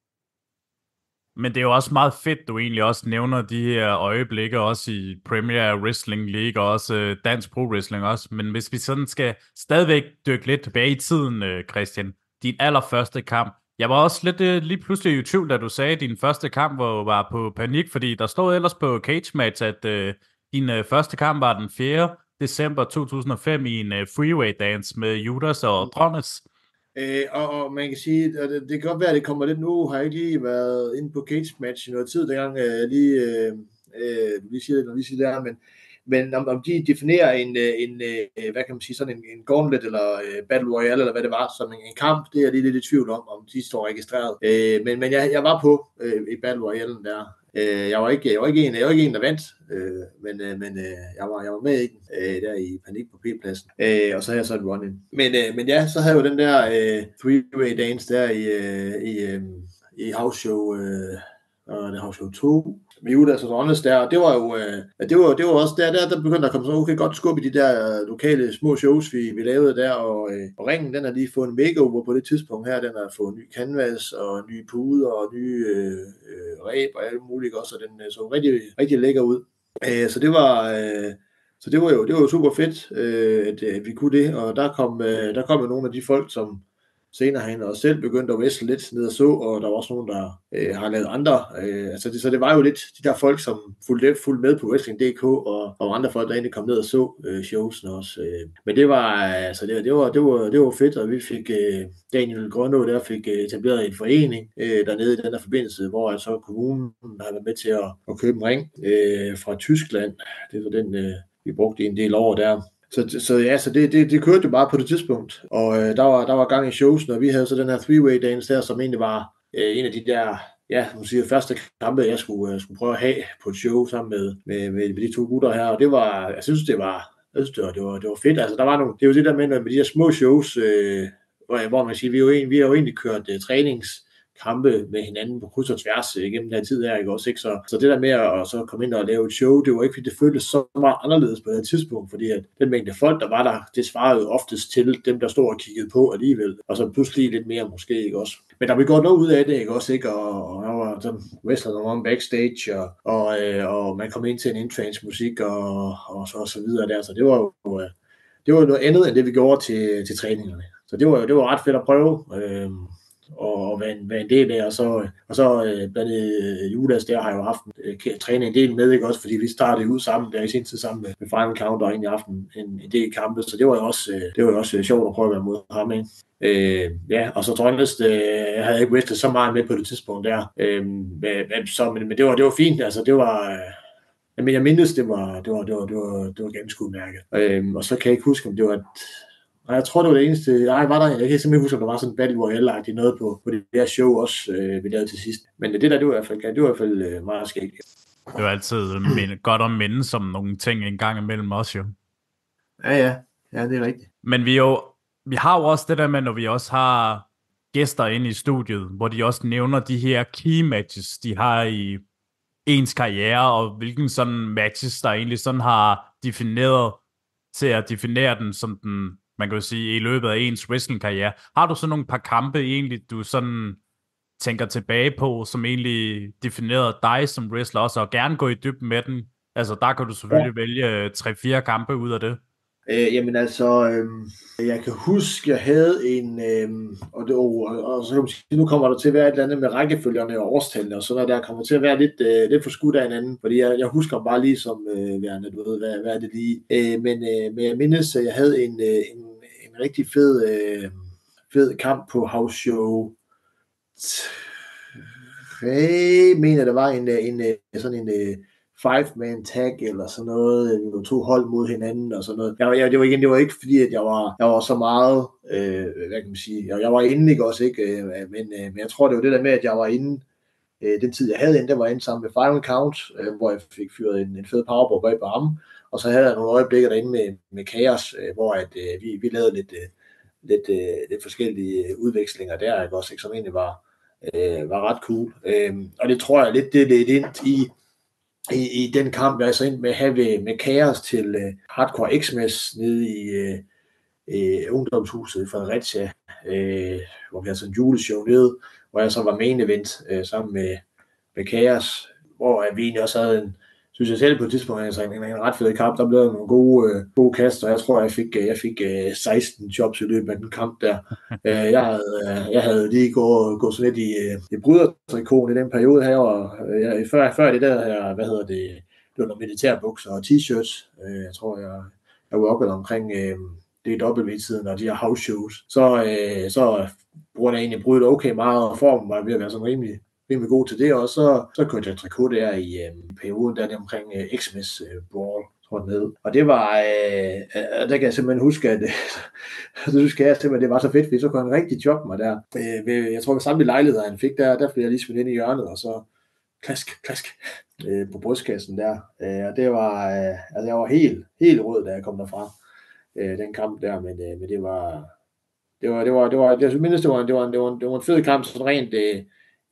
Men det er jo også meget fedt, du egentlig også nævner de her øjeblikke, også i Premier Wrestling League, og også Dansk Pro Wrestling også. Men hvis vi sådan skal stadigvæk dykke lidt tilbage i tiden, Christian, din allerførste kamp. Jeg var også lidt lige pludselig i tvivl, da du sagde, at din første kamp var, var på Panik, fordi der stod ellers på Cage Match, at uh, din uh, første kamp var den fjerde december to tusind og fem i en uh, freeway dance med Judas og Drones. Øh, og, og man kan sige, at det, det kan godt være, at det kommer lidt nu. Har jeg ikke lige været inde på Cage Match i noget tid, dengang øh, lige, øh, øh, lige siger det, når vi siger det her, men, men om, om de definerer en, en, øh, hvad kan man sige, sådan en, en gauntlet eller øh, Battle Royale, eller hvad det var, som en, en kamp, det er jeg lige lidt i tvivl om, om de står registreret. Øh, men men jeg, jeg var på øh, i Battle Royale der. Øh, jeg var ikke, jeg var ikke en, jeg var ikke en der vandt, øh, men, øh, men øh, jeg var, jeg var med i den øh, der i Panik på P-pladsen, øh, og så havde jeg så et run-in. Men, øh, men ja, så havde jeg jo den der øh, three-way dance der i, øh, i, øh, i house show, øh, og det house show to med Judas og Ronnes der, og det var jo, øh, det var, det var også der, der, der begyndte at komme så okay godt skub i de der øh, lokale små shows, vi, vi lavede der, og, øh, og ringen, den har lige fået en makeover på det tidspunkt her, den har fået ny canvas, og nye puder, og nye øh, øh, ræb, og alt muligt også, og den øh, så rigtig, rigtig lækker ud. Øh, så det var... Øh, så det var jo, det var jo super fedt, øh, at, at vi kunne det, og der kom, øh, der kom jo nogle af de folk, som senere hen og selv begyndte at wrestle lidt ned og så, og der var også nogen, der øh, har lavet andre. Øh, altså det, så det var jo lidt de der folk, som fulgte, fulgte med på wrestling punktum d k, og, og andre folk, der egentlig kom ned og så øh, showsene også. Øh. Men det var, altså det, det, var, det, var, det var fedt, og vi fik, øh, Daniel Grønå der fik øh, etableret en forening øh, dernede i den her forbindelse, hvor altså kommunen har været med til at, at købe en ring øh, fra Tyskland. Det var den, øh, vi brugte en del år der. Så, så ja, så det, det, det kørte jo bare på det tidspunkt, og øh, der, var, der var gang i shows, og vi havde så den her three-way dance der, som egentlig var øh, en af de der, ja, man siger, første kampe, jeg skulle, øh, skulle prøve at have på et show sammen med, med, med, med de to gutter her, og det var, jeg synes, det var, Jeg synes, det var, det var, det var fedt. Altså, der var nogle, det er jo det der med, med de her små shows, øh, hvor, hvor man siger, vi, er jo en, vi har jo egentlig kørt uh, træningskampe med hinanden på kryds og tværs uh, gennem den her tid her, ikke også? Ikke? Så, så det der med at så komme ind og lave et show, det var ikke, fordi det føltes så meget anderledes på det tidspunkt, fordi at den mængde folk, der var der, det svarede jo oftest til dem, der stod og kiggede på alligevel, og så pludselig lidt mere måske, ikke også? Men der blev godt noget ud af det, ikke også? Ikke? Og, og der var sådan wrestler, der var backstage, og, og, øh, og man kom ind til en indtrance musik, og, og, så, og så videre der, så det var jo øh, det var noget andet, end det vi gjorde til, til træningerne. Så det var, det var ret fedt at prøve, øh, og, og være, en, være en del af, og så, og så øh, blandt andet Judas der har jeg jo haft øh, trænet en del med, ikke også, fordi vi startede ud sammen, der i sin tid sammen med, med Final Count, og egentlig haft en, en, en del kampe, så det var jo også, øh, det var jo også øh, sjovt at prøve at være mod ham, ikke? Øh, ja, og så Drønnes, øh, jeg havde ikke wrestlet så meget med på det tidspunkt der, øh, men, så, men, men det var, det var fint, altså det var... Øh, Men jeg mindes, det var, det var, det var, det var, det var ganske udmærket. Øhm, og så kan jeg ikke huske, om det var et... Nej, jeg tror, det var det eneste... Nej, var der... Jeg kan simpelthen huske, om der var sådan en Battle Royale-agtigt noget på, på det der show også, øh, vi lavede til sidst. Men det der, det var i hvert fald, det var i hvert fald øh, meget skægt. Det var altid minde, godt at minde som nogle ting en gang imellem os jo. Ja, ja. Ja, det er rigtigt. Men vi jo... Vi har jo også det der med, når vi også har gæster inde i studiet, hvor de også nævner de her key matches, de har i ens karriere, og hvilken sådan matches, der egentlig sådan har defineret til at definere den som den, man kan jo sige, i løbet af ens wrestling-karriere. Har du sådan nogle par kampe egentlig, du sådan tænker tilbage på, som egentlig definerede dig som wrestler også, og gerne gå i dybden med den? Altså, der kan du selvfølgelig ja. vælge tre-fire kampe ud af det. Øh, jamen altså, øh, jeg kan huske, jeg havde en, øh, og, det, og, og så kan man sige, nu kommer der til at være et eller andet med rækkefølgerne og årstallene, og sådan noget der kommer til at være lidt, øh, lidt for skudt af hinanden, fordi jeg, jeg husker bare lige som øh, værende, du ved, hvad, hvad er det lige. Øh, men, øh, men jeg mindes, at jeg havde en, øh, en, en rigtig fed, øh, fed kamp på House Show tre, mener der var en, en, en sådan en... Øh, five-man tag eller sådan noget, vi var to hold mod hinanden og sådan noget. Jeg, jeg, det, var igen, det var ikke fordi, at jeg var, jeg var så meget, øh, hvad kan man sige, jeg, jeg var inde, ikke også, ikke? Øh, men, øh, men jeg tror, det var det der med, at jeg var inde, øh, den tid jeg havde inde, der var inde sammen med Final Count, øh, hvor jeg fik fyret en, en fed powerbomb bag på ham, og så havde jeg nogle øjeblikke derinde med, med Chaos, øh, hvor at, øh, vi, vi lavede lidt, øh, lidt, øh, lidt forskellige udvekslinger der, ikke også, ikke? Som egentlig var, øh, var ret cool. Øh, og det tror jeg lidt, det ledte ind i I, i den kamp, jeg er så ind med at have med Chaos til uh, Hardcore Xmas nede i uh, uh, ungdomshuset i Fredericia, uh, hvor vi havde sådan en juleshow nede, hvor jeg så var main event uh, sammen med, med Chaos, hvor vi egentlig også havde en, synes jeg selv på et tidspunkt, altså en, en ret fed kamp, der blev nogle gode, uh, gode kast, og jeg tror, jeg fik, uh, jeg fik uh, seksten jobs i løbet af den kamp der. uh, jeg, havde, uh, jeg havde lige gået, gået sådan lidt i, uh, i brydertrikonen i den periode her, og uh, før, før det der her, hvad hedder det, det var nogle militærbukser og t-shirts, uh, jeg tror, jeg, jeg var oppe omkring uh, det er W-tiden og de her house shows, så, uh, så bruger jeg egentlig brydet okay meget, og formen var ved at være sådan rimelig rimelig god til det, og så, så kørte jeg trikot der i øh, perioden, der omkring øh, Xmas øh, Brawl, tror jeg ned. Og det var, øh, øh, der kan jeg simpelthen huske, at øh, det husker jeg simpelthen, det var så fedt, fordi så kunne han rigtig jobbe mig der. Øh, ved, jeg tror, det samme lejlighed, han fik der, der blev jeg lige smidt ind i hjørnet, og så klask, klask øh, på brystkassen der. Øh, og det var, øh, altså jeg var helt, helt rød, da jeg kom derfra, øh, den kamp der, men, øh, men det var, det var, det var, det var, det var, det var, det var, det var, det var, det var en fed kamp, sådan rent, øh,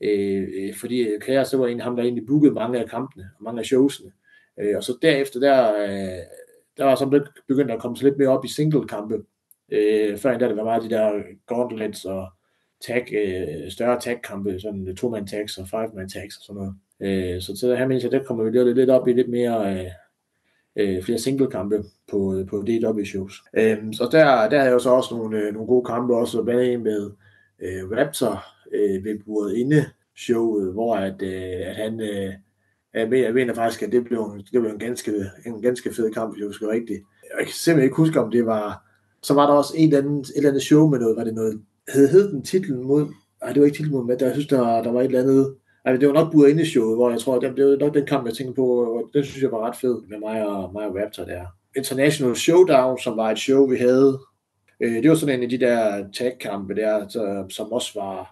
Øh, fordi Chaos, det var en ham, der egentlig bookede mange af kampene, og mange af showsene. Øh, og så derefter, der, øh, der var så begyndt at komme så lidt mere op i single-kampe. Øh, før endda, det var meget de der gauntlets og tag, øh, større tag-kampe, sådan to-man tags og five-man tags og sådan noget. Øh, så til her, mens jeg, der kommer vi lidt, lidt op i lidt mere, øh, øh, flere single-kampe på, på D W-shows. Øh, så der, der havde jeg jo så også nogle, øh, nogle gode kampe, også bag med øh, Raptor, Øh, ved buret inde showet, hvor at, øh, at han øh, jeg, mener, jeg mener faktisk, at det blev, det blev en, ganske, en ganske fed kamp, hvis jeg husker rigtigt. Jeg kan simpelthen ikke huske, om det var, så var der også en eller anden, et eller andet show med noget, var det noget, hed, hed den titlen mod, nej det var ikke titlen mod, men der, jeg synes, der, der var et eller andet, altså det var nok buret inde showet, hvor jeg tror, det, det var nok den kamp, jeg tænkte på, og den synes jeg var ret fed med mig og, mig og Raptor der. International Showdown, som var et show, vi havde, øh, det var sådan en af de der tag-kampe der, så, som også var,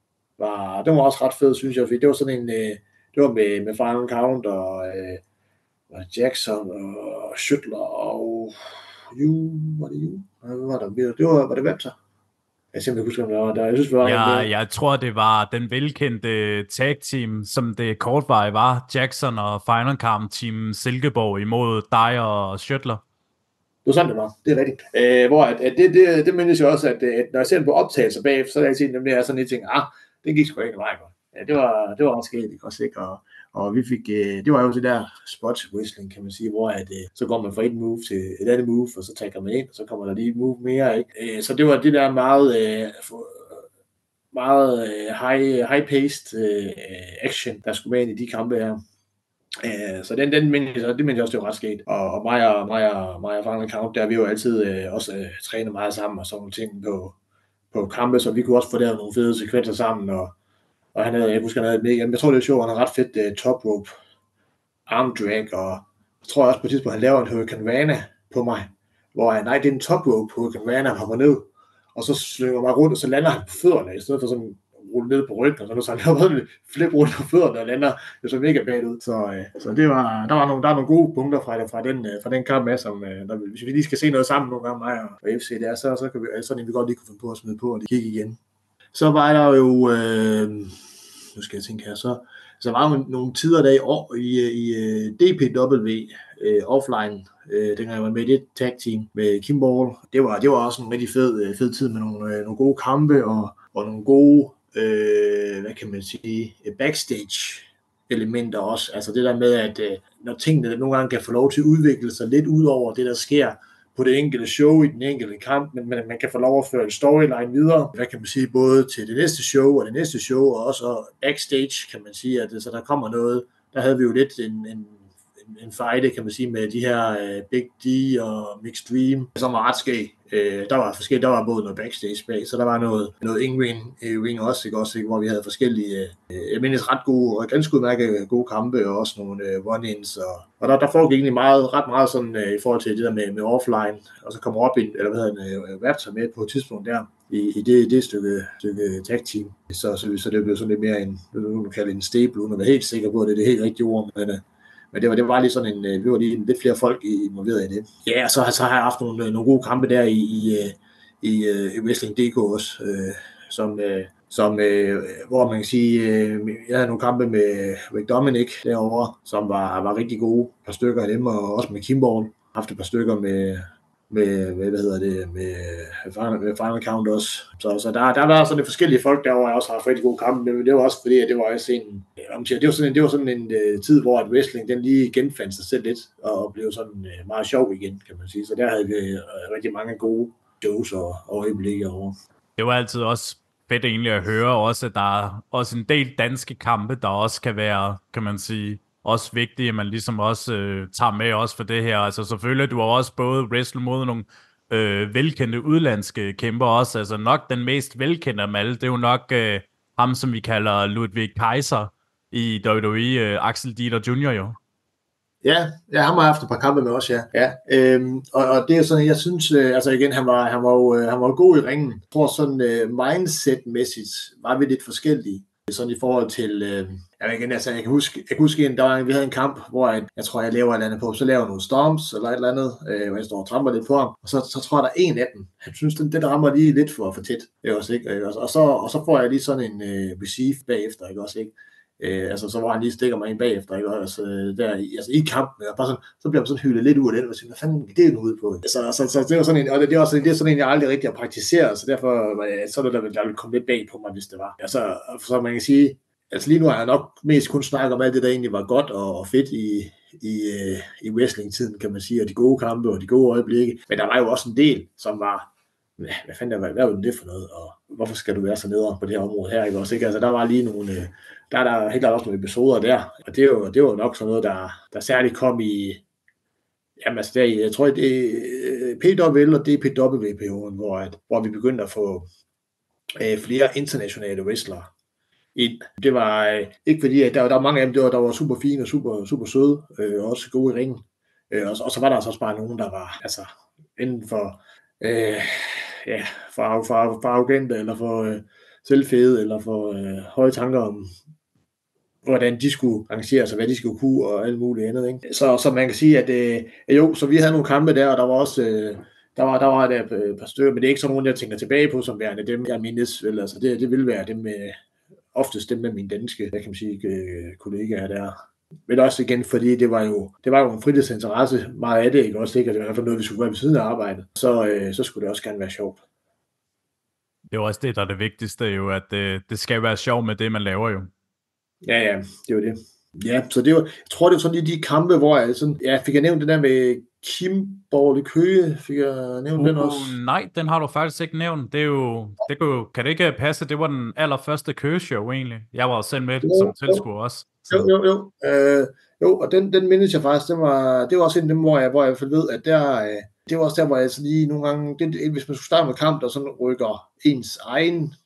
Var, det var også ret fedt, synes jeg, fordi det var sådan en, øh, det var med, med Final Count og, øh, og Jackson og Schüttler og Ju, var det Ju? Hvad var der? Det var, var det Vaptor? Jeg simpelthen husker, om der var der. Jeg synes, vi var Ja, en, jeg tror, det var den velkendte tag team, som det kortvarige var. Jackson og Final Camp Team Silkeborg imod dig og Schøttler. Det var sådan, det var. Det er rigtigt. Øh, hvor at, at det, det, det mindes jeg også, at, at når jeg ser på optagelser bagefter, så er jeg tænkt, at det er sådan, at jeg tænker, ah, det gik sgu ikke meget godt. Ja, det var, det var også sket, ikke også, ikke? Og, og vi fik, øh, det var jo det der spot wrestling, kan man sige, hvor at, øh, så går man fra et move til et andet move, og så tager man ind, og så kommer der lige et move mere, ikke? Øh, så det var det der meget, øh, for, meget øh, high, high-paced øh, action, der skulle med ind i de kampe her. Uh, så den, den mener jeg, det mener jeg også, det var ret sket. Og, og mig og, mig og, mig og Final Count, der er vi jo altid uh, også uh, trænet meget sammen og sådan nogle ting på, på kampe, så vi kunne også få lavet nogle fede sekvenser sammen. Og, og han havde, jeg husker, han havde et mega, jeg tror det er sjovt, han havde ret fedt uh, top rope arm drag, og jeg tror også på et tidspunkt, han laver en Hurricane Rana på mig, hvor han, nej, det er en top rope Hurricane Rana, han hopper ned, og så slynger mig rundt, og så lander han på fødderne, i stedet for sådan rulle ned på ryggen, og så han har flip rundt på fødderne og lander jo så mega bagud. Så, øh, så det var, der var nogle, der var nogle gode punkter fra, fra, den, fra den kamp med, som øh, når vi, hvis vi lige skal se noget sammen nogle gange, mig og F C der, så, så kan vi, sådan vi godt lige kunne finde på at smide på, og de kigge igen. Så var der jo, øh, nu skal jeg tænke her, så, så var der nogle tider der i, år, i, i D P W øh, offline, øh, dengang jeg var med i det tag team med Kimball. Det var, det var også en rigtig fed, fed tid med nogle, øh, nogle gode kampe og, og nogle gode Øh, hvad kan man sige, backstage elementer også, altså det der med, at øh, når tingene nogle gange kan få lov til at udvikle sig lidt ud over det, der sker på det enkelte show i den enkelte kamp, men man, man kan få lov at føre en storyline videre, hvad kan man sige, både til det næste show og det næste show, og også backstage, kan man sige, at så der kommer noget, der havde vi jo lidt en, en en fight, kan man sige, med de her uh, Big D og Mixed Dream, som var ret skæg. Uh, der var forskellige, der var både noget backstage bag, så der var noget, noget in-ring uh, ring også, ikke? Også, ikke? Hvor vi havde forskellige, uh, jeg mindes ret gode, og ganske udmærket gode kampe, og også nogle uh, run-ins, og, og der, der foregik egentlig meget, ret meget sådan, uh, i forhold til det der med, med offline, og så kom Robin, eller hvad hedder han, uh, Raptor med på et tidspunkt der, i, i det, det stykke, stykke tag team, så, så, så det blev sådan lidt mere en, nu kalder det en stable, uden at være helt sikker på, at det er det helt rigtige ord, men uh, Men det var, det var lige sådan en, vi var lige lidt flere folk involveret i det. Ja, så, så har jeg haft nogle, nogle gode kampe der i, i, i, i Wrestling punktum d k også, øh, som, øh, som, øh, hvor man kan sige, øh, jeg havde nogle kampe med Rick Dominic derovre, som var, var rigtig gode, et par stykker af dem, og også med Kimball, haft et par stykker med, med, med hvad hedder det, med Final, med Final Count også. Så, så der, der var sådan lidt forskellige folk derovre, jeg også har haft rigtig gode kampe, men det var også fordi, at det var også en, det var sådan en, det var sådan en uh, tid, hvor at wrestling den lige genfandt sig selv lidt, og blev sådan uh, meget sjov igen, kan man sige. Så der havde vi uh, rigtig mange gode shows og, og øjeblikke over. Det var altid også fedt egentlig at høre også, at der er også en del danske kampe, der også kan være, kan man sige, også vigtige, at man ligesom også øh, tager med også for det her. Altså selvfølgelig, du har også både wrestlet mod nogle øh, velkendte udlandske kæmper også. Altså nok den mest velkendte af dem alle, det er jo nok øh, ham, som vi kalder Ludwig Kaiser i W W E, øh, Axel Dieter junior jo. Ja, ja, han har haft et par kampe med os, ja. ja øhm, og, og det er sådan, jeg synes, øh, altså igen, han var, han var jo øh, han var god i ringen. Jeg tror sådan, øh, mindset-mæssigt var vi lidt forskellige. Sådan i forhold til, øh, jeg, igen, altså, jeg kan huske, jeg kan huske en, der var, vi havde en kamp, hvor jeg, jeg tror, jeg laver et eller andet på, så laver jeg nogle storms, eller et eller andet, øh, hvor jeg står og tramper lidt på ham, og så, så tror jeg, der er en af dem, han synes, den, den rammer lige lidt for, for tæt, ikke også, ikke? Og, og, så, og så får jeg lige sådan en øh, receive bagefter, ikke også, ikke? Øh, altså, så var han lige stikker mig ind bagefter, ikke? Altså, der, altså i kampen, og bare sådan, så bliver man sådan hyldet lidt ud af den, og siger, hvad fanden er det nu ude på? Så, så, så, det var sådan en, og det, det, var sådan, det er sådan en, jeg aldrig rigtig har praktiseret, så derfor så er det, der, der ville komme lidt bag på mig, hvis det var. Altså, så man kan sige, altså lige nu har jeg nok mest kun snakket om alt det, der egentlig var godt og, og fedt i, i, i wrestling-tiden, kan man sige, og de gode kampe og de gode øjeblikke, men der var jo også en del, som var, hvad, hvad fanden der var, hvad var det for noget, og hvorfor skal du være så nede på det her område her, ikke også, ikke? Altså, der var lige nogle, der er der helt klart også nogle episoder der, og det er jo, det var jo nok sådan noget, der, der særligt kom i, jamen altså, der, jeg tror, det er P W L og D P W-perioden, hvor, at, hvor vi begyndte at få øh, flere internationale wrestlere ind. Det var øh, ikke fordi, at der, der var mange af dem, der var, der var super fine og super, super søde, øh, og også gode i ringen, øh, og, og så var der altså også bare nogen, der var, altså, inden for, øh, ja, for, for, for arrogante, eller for øh, selvfede, eller for øh, høje tanker om hvordan de skulle arrangere sig, hvad de skulle kunne og alt muligt andet. Ikke? Så, så man kan sige, at øh, jo, så vi havde nogle kampe der, og der var også øh, der var, der var et øh, par stykker, men det er ikke sådan nogen, jeg tænker tilbage på, som værende dem, jeg mindes. Vel, altså det, det vil være dem med, oftest dem med mine danske, hvad kan man sige, øh, kollegaer der. Men også igen, fordi det var jo, det var jo en fritidsinteresse, meget af det, ikke også, ikke? Og det var i hvert fald noget, vi skulle være ved siden af arbejdet. Så, øh, så skulle det også gerne være sjovt. Det er jo også det, der er det vigtigste jo, at det, det skal være sjovt med det, man laver jo. Ja, ja, det var det. Ja, så det var, jeg tror, det var sådan lige de kampe, hvor jeg sådan, ja, fik jeg nævnt det der med Kim Borle Køge, fik jeg nævnt uh, den også? Nej, den har du faktisk ikke nævnt. Det er jo, det kunne, kan det ikke passe? Det var den allerførste Køge-show egentlig. Jeg var selv med jo, som tilskuer også. Så. Jo, jo, jo. Øh, jo, og den, den mindes jeg faktisk, det var, det var også en af dem, hvor jeg, hvor jeg i hvert fald ved, at der, øh, det var også der, hvor jeg så lige nogle gange, det, hvis man skulle starte med kamp, der sådan rykker ens egen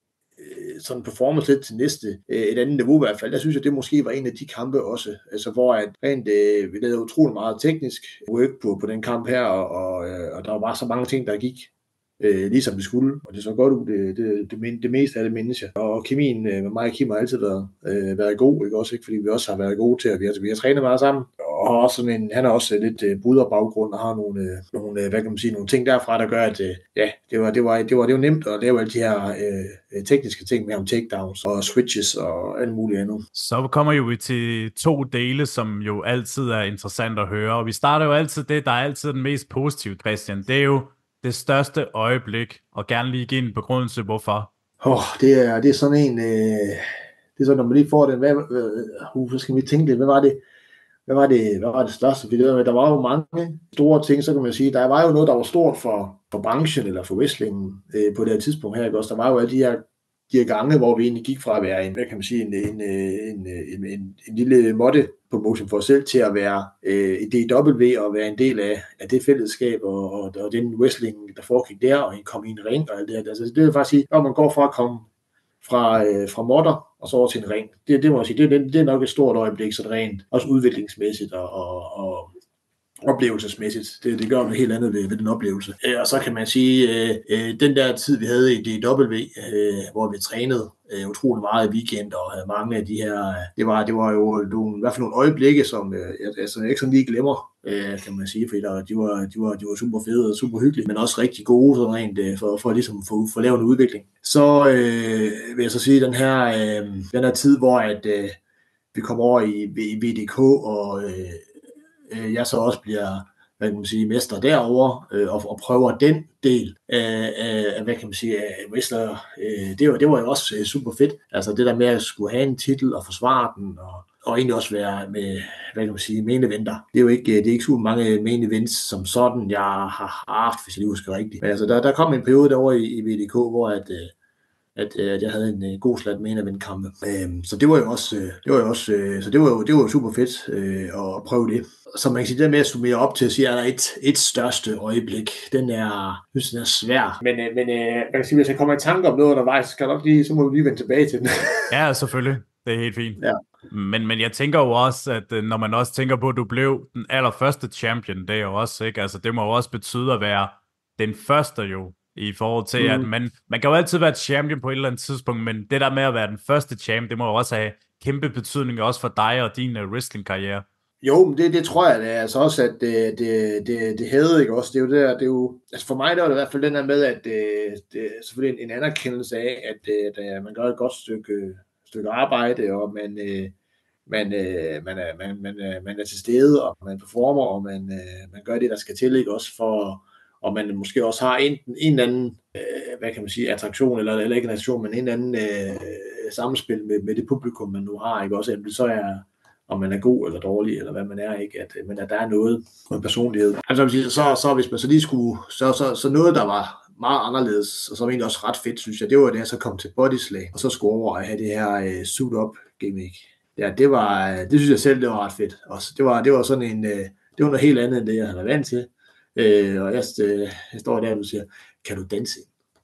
sådan performance lidt til næste, et andet niveau i hvert fald. Jeg synes, at det måske var en af de kampe også, altså hvor at rent, øh, vi lavede utrolig meget teknisk work på, på den kamp her, og, og, og der var så mange ting, der gik øh, ligesom det skulle, og det så godt ud, det, det, det, det meste af det mindes jeg. Og kemien øh, med mig og Kim har altid været, øh, været god, ikke også, ikke? Fordi vi også har været gode til, at vi har, vi har trænet meget sammen, og også sådan en, han har også lidt øh, bryderbaggrund, og har nogle, øh, nogle øh, hvad kan man sige, nogle ting derfra, der gør, at øh, ja, det var, det, var, det, var, det var nemt at lave alle de her øh, tekniske ting med om takedowns, og switches, og alt muligt andet. Så kommer jo vi til to dele, som jo altid er interessant at høre, og vi starter jo altid det, der er altid den mest positive, Christian. Det er jo det største øjeblik, og gerne lige give en begrundelse, hvorfor? Åh, oh, det, er, det er sådan en, øh, det er sådan, når man lige får den, hvad, uh, så skal vi tænke lidt, hvad var det, hvad var det, hvad var det største? Fordi der var jo mange store ting, så kan man sige, der var jo noget, der var stort for, for branchen, eller for wrestlingen øh, på det her tidspunkt her, ikke også? Der var jo alle de her, de her gange, hvor vi egentlig gik fra at være en, hvad kan man sige, en, en, en, en, en, en lille modde promotion for os selv, til at være øh, i D W og være en del af, af det fællesskab, og, og, og den wrestling, der foregik der, og komme i en ring og alt det her. Altså, det vil faktisk sige, når man går fra at komme fra, øh, fra modder og så over til en ring, det, det må jeg sige, det, det, det er nok et stort øjeblik, så rent, også udviklingsmæssigt og, og, og oplevelsesmæssigt. Det, det gør noget helt andet ved, ved den oplevelse. Øh, og så kan man sige, øh, øh, den der tid, vi havde i D W, øh, hvor vi trænede øh, utrolig meget i weekend og havde mange af de her, øh, det, var, det var jo nogle, i hvert fald nogle øjeblikke, som øh, jeg, altså, jeg ikke sådan lige glemmer, øh, kan man sige, fordi der, de, var, de, var, de var super fede og super hyggelige, men også rigtig gode sådan rent, øh, for, for ligesom at få, få lavet en udvikling. Så øh, vil jeg så sige, den her, øh, den her tid, hvor at, øh, vi kommer over i, i V D K, og øh, jeg så også bliver, hvad kan man sige, mester derovre, øh, og, og prøver den del af, af hvad kan man sige, af wrestler. Øh, det, var, det var jo også øh, super fedt. Altså det der med at skulle have en titel og forsvare den, og, og egentlig også være med, hvad kan man sige, main eventer. Det er jo ikke, det er ikke super mange main events som sådan, jeg har haft, hvis jeg lige husker rigtigt. Men altså der, der kom en periode derovre i, i V D K, hvor at, at, at jeg havde en god slat main event kampe. Øh, så det var jo også, det var jo også, så det var jo, det var jo super fedt øh, at prøve det. Så man kan sige, det med at summere op til at sige, at der er et, et største øjeblik, den er, synes, den er svær. Men, men jeg kan sige, hvis jeg kommer i tanke om noget undervejs, så, skal nok lige, så må vi lige vende tilbage til den. Ja, selvfølgelig. Det er helt fint. Ja. Men, men jeg tænker jo også, at når man også tænker på, at du blev den allerførste champion, det er jo også, ikke? Altså, det må jo også betyde at være den første jo, i forhold til, mm. at man, man kan jo altid være champion på et eller andet tidspunkt, men det der med at være den første champion, det må jo også have kæmpe betydning også for dig og din uh, wrestling-karriere. Jo, men det, det tror jeg, det er altså også, at det, det, det, det havde, ikke også? Det er jo det, det er jo, altså for mig der var det i hvert fald den her med, at det, det er selvfølgelig en anerkendelse af, at, at man gør et godt stykke, stykke arbejde, og man, man, man, er, man, man, man er til stede, og man performer, og man, man gør det, der skal til, ikke også? For, og man måske også har en, en eller anden, hvad kan man sige, attraktion, eller, eller ikke en attraktion, men en eller anden øh, samspil med, med det publikum, man nu har, ikke også? At det så er, om man er god eller dårlig, eller hvad man er, ikke? At, men at der er noget med personlighed. Altså, så, så hvis man så lige skulle, så, så, så noget, der var meget anderledes, og som egentlig også ret fedt, synes jeg, det var det, jeg så kom til Bodyslam, og så skulle over at have det her uh, suit-up gimmick. Ja, det var, det synes jeg selv, det var ret fedt. Også, det, var, det var sådan en, uh, det var noget helt andet, end det, jeg havde vant til. Uh, og jeg, uh, jeg står der, og du siger, kan du danse?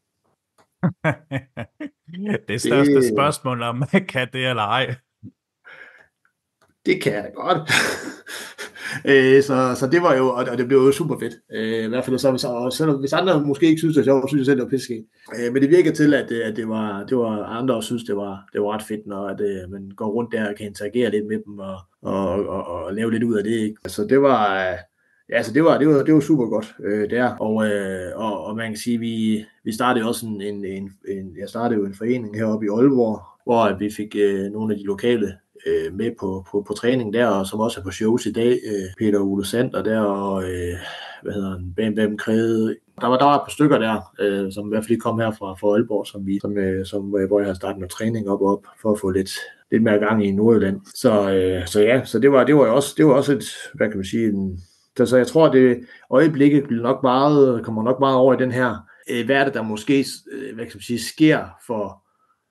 Det største det... spørgsmål om, kan det eller ej? Det kan jeg da godt. øh, så, så det var jo, og det blev jo super fedt. Øh, I hvert fald så, og selvom hvis andre måske ikke synes det var sjovt, synes jeg selv, det var pisse. Øh, men det virker til, at, at det, var, det var andre, der synes, det var, det var ret fedt, når at, øh, man går rundt der og kan interagere lidt med dem og, og, og, og lave lidt ud af det. Ikke? Så det var... Ja, så det var, det var, det var super godt øh, der, og, øh, og, og man kan sige, vi, vi startede også en, en, en, en, jeg startede jo en forening heroppe i Aalborg, hvor vi fik øh, nogle af de lokale øh, med på, på, på træning der, og som også er på shows i dag, øh, Peter Ole Sander der, og øh, hvad hedder han, Bam Bam Krede. Der var, der var et par stykker der, øh, som i hvert fald kom her fra, fra Aalborg, som vi, som, øh, som, hvor jeg har startet med træning op og op, for at få lidt, lidt mere gang i Nordjylland. Så, øh, så ja, så det var, det var også, det var også et, hvad kan man sige, en, så jeg tror, at det øjeblikket bliver nok meget, kommer nok meget over i den her, øh, hvad er det, der måske hvad kan man sige, sker for,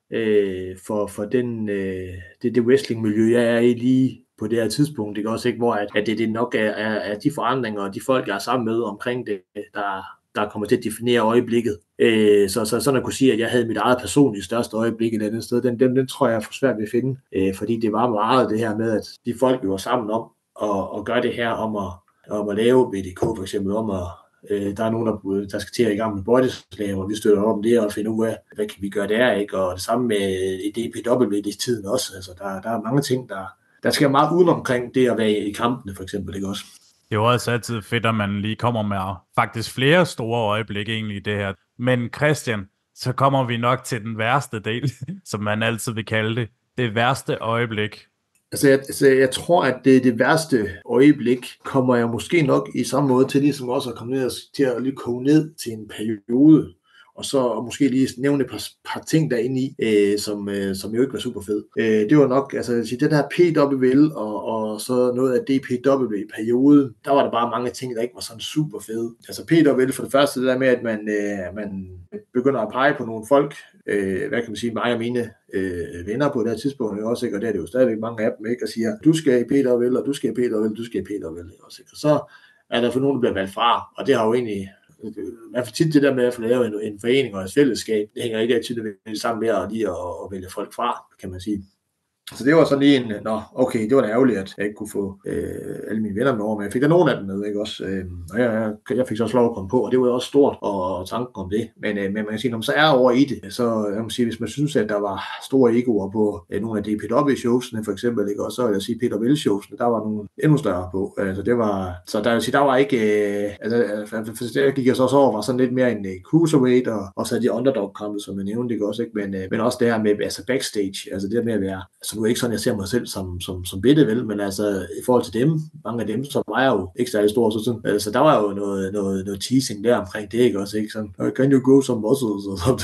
øh, for, for den, øh, det, det wrestling-miljø, jeg er i lige på det her tidspunkt. Det kan også ikke, hvor at, at det, det nok er, er, er de forandringer og de folk, jeg er sammen med omkring det, der, der kommer til at definere øjeblikket. Øh, så, så sådan at kunne sige, at jeg havde mit eget personlige største øjeblik et andet sted, den, den, den tror jeg er for svært ved at finde, øh, fordi det var meget det her med, at de folk, vi var sammen om, og, og gøre det her om at om at lave B D K for eksempel, om at øh, der er nogen, der, der skal til at i gang med bodyslam, og vi støtter op om det og finder ud af, hvad kan vi gøre der, ikke? Og det samme med D P W i tiden også. Altså, der, der er mange ting, der, der sker meget uden omkring det at være i kampene for eksempel, ikke også? Det er jo også altid fedt, at man lige kommer med faktisk flere store øjeblikke egentlig i det her. Men Christian, så kommer vi nok til den værste del, som man altid vil kalde det. Det værste øjeblik. Altså jeg, altså, jeg tror, at det, det værste øjeblik kommer jeg måske nok i samme måde til, ligesom også at komme ned til at lige koge ned til en periode, og så og måske lige nævne et par, par ting derinde i, øh, som, øh, som jo ikke var super fed. Øh, det var nok, altså den her P W L og, og så noget af D P W i perioden, der var der bare mange ting, der ikke var sådan super fede. Altså P W L for det første, det der med, at man, øh, man begynder at pege på nogle folk, øh, hvad kan man sige, mig og mine øh, venner på det her tidspunkt, også, ikke? Og der er det jo stadigvæk mange af dem, ikke? Og siger, du skal i P W L, og du skal i P W L, du skal i P W L, også, ikke? Og så er der for nogen, der bliver valgt fra, og det har jo egentlig i hvert fald tit det der med at lave en, en forening og et fællesskab, det hænger ikke altid sammen med at lige at, at vælge folk fra, kan man sige. Så det var sådan lige en, nå, okay, det var da ærgerligt, at jeg ikke kunne få øh, alle mine venner med over, men jeg fik da nogle af dem med, ikke også? Øh, og jeg, jeg, jeg fik så også lov at komme på, og det var også stort, og tanken om det. Men, øh, men man kan sige, når man så er over i det, så jeg må sige, hvis man synes, at der var store egoer på øh, nogle af de P W-showsene, for eksempel, ikke også? Så vil jeg sige, P W L-showsene, der var nogle endnu større på. Altså det var, så der vil sige, der var ikke, øh, altså for der gik jeg så også over, var sådan lidt mere en uh, cruiserweight, og, og så de underdog-kampe, som jeg nævnte, ikke også, ikke? Men, øh, men også det her med, altså backstage, altså det der med at være, altså nu er ikke sådan, jeg ser mig selv som, som, som bitte, vel, men altså i forhold til dem, mange af dem, så var jeg jo ikke særlig stor, så, sådan, altså, der var jo noget, noget, noget teasing der omkring det, ikke også, ikke sådan, can you grow some muscles, og sådan,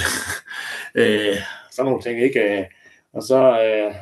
øh, sådan nogle ting, ikke, og så, øh,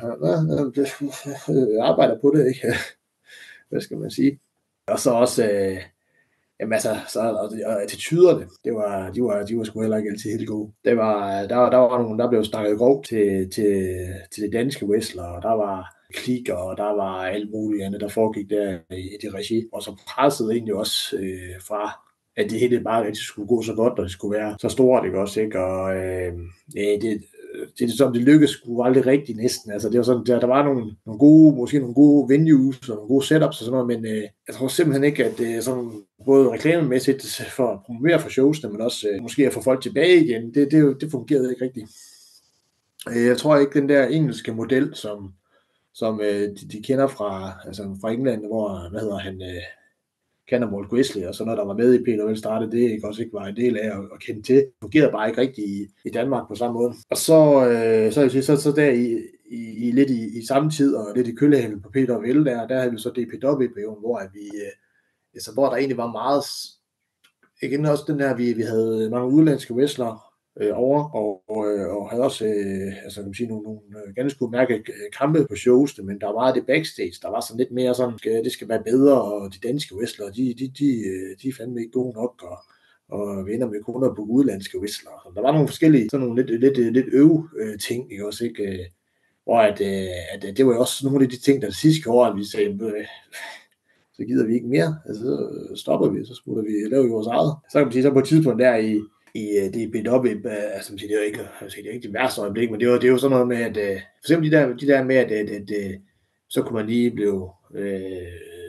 jeg arbejder på det, ikke, hvad skal man sige, og så også, øh, jamen altså, så, og, og attityderne, det var, de var, de var sgu heller ikke altid helt gode. Det var, der, der var nogen, der blev snakket grov til, til, til de danske wrestlere, og der var klikker, og der var alt muligt andet, der foregik der i, i det regi. Og så pressede egentlig også øh, fra, at det hele bare rigtig skulle gå så godt, og det skulle være så stort, ikke også, ikke? Og øh, ja, det, det, som det lykkedes, skulle aldrig rigtigt næsten. Altså, det var sådan, der, der var nogle, nogle gode, måske nogle gode venues, og nogle gode setups og sådan noget, men øh, jeg tror simpelthen ikke, at det er sådan, både reklamemæssigt for at promovere for showsene, men også øh, måske at få folk tilbage igen, det, det, det fungerede ikke rigtigt. Jeg tror ikke, den der engelske model, som, som øh, de, de kender fra, altså fra England, hvor, hvad hedder han, øh, Cannonball Grizzly og sådan noget, der var med i P W L startede, det ikke også ikke var en del af at, at kende til. Det fungerede bare ikke rigtigt i, i Danmark på samme måde. Og så, øh, så, så, så, så der i, i, i lidt i, i samme tid, og lidt i kølehælden på P W L, der, der havde vi så D P W-perioden, hvor vi, øh, altså, hvor der egentlig var meget, igen også den der, vi, vi havde mange udenlandske wrestlere øh, over, og, og, og havde også øh, altså, kan man sige, nogle, nogle ganske udmærkede kampe på shows, men der var det backstage, der var sådan lidt mere sådan, det skal være bedre, og de danske wrestlere, de, de, de, de er fandme ikke gode nok, og, og vi ender med kunder på udenlandske wrestlere. Så der var nogle forskellige, sådan nogle lidt, lidt, lidt øve øh, ting, ikke også, ikke? Hvor at, øh, at det var jo også nogle af de ting, der det sidste år, at vi sagde, øh, så gider vi ikke mere, altså så stopper vi, så skulle vi lave vores eget. Så kan man sige, så på et tidspunkt der i i D P W, altså det er jo ikke, altså, det er ikke det værste øjeblik, men det var, det er jo sådan noget med, at for eksempel de der, de der med, at, at, at, at så kunne man lige blive øh,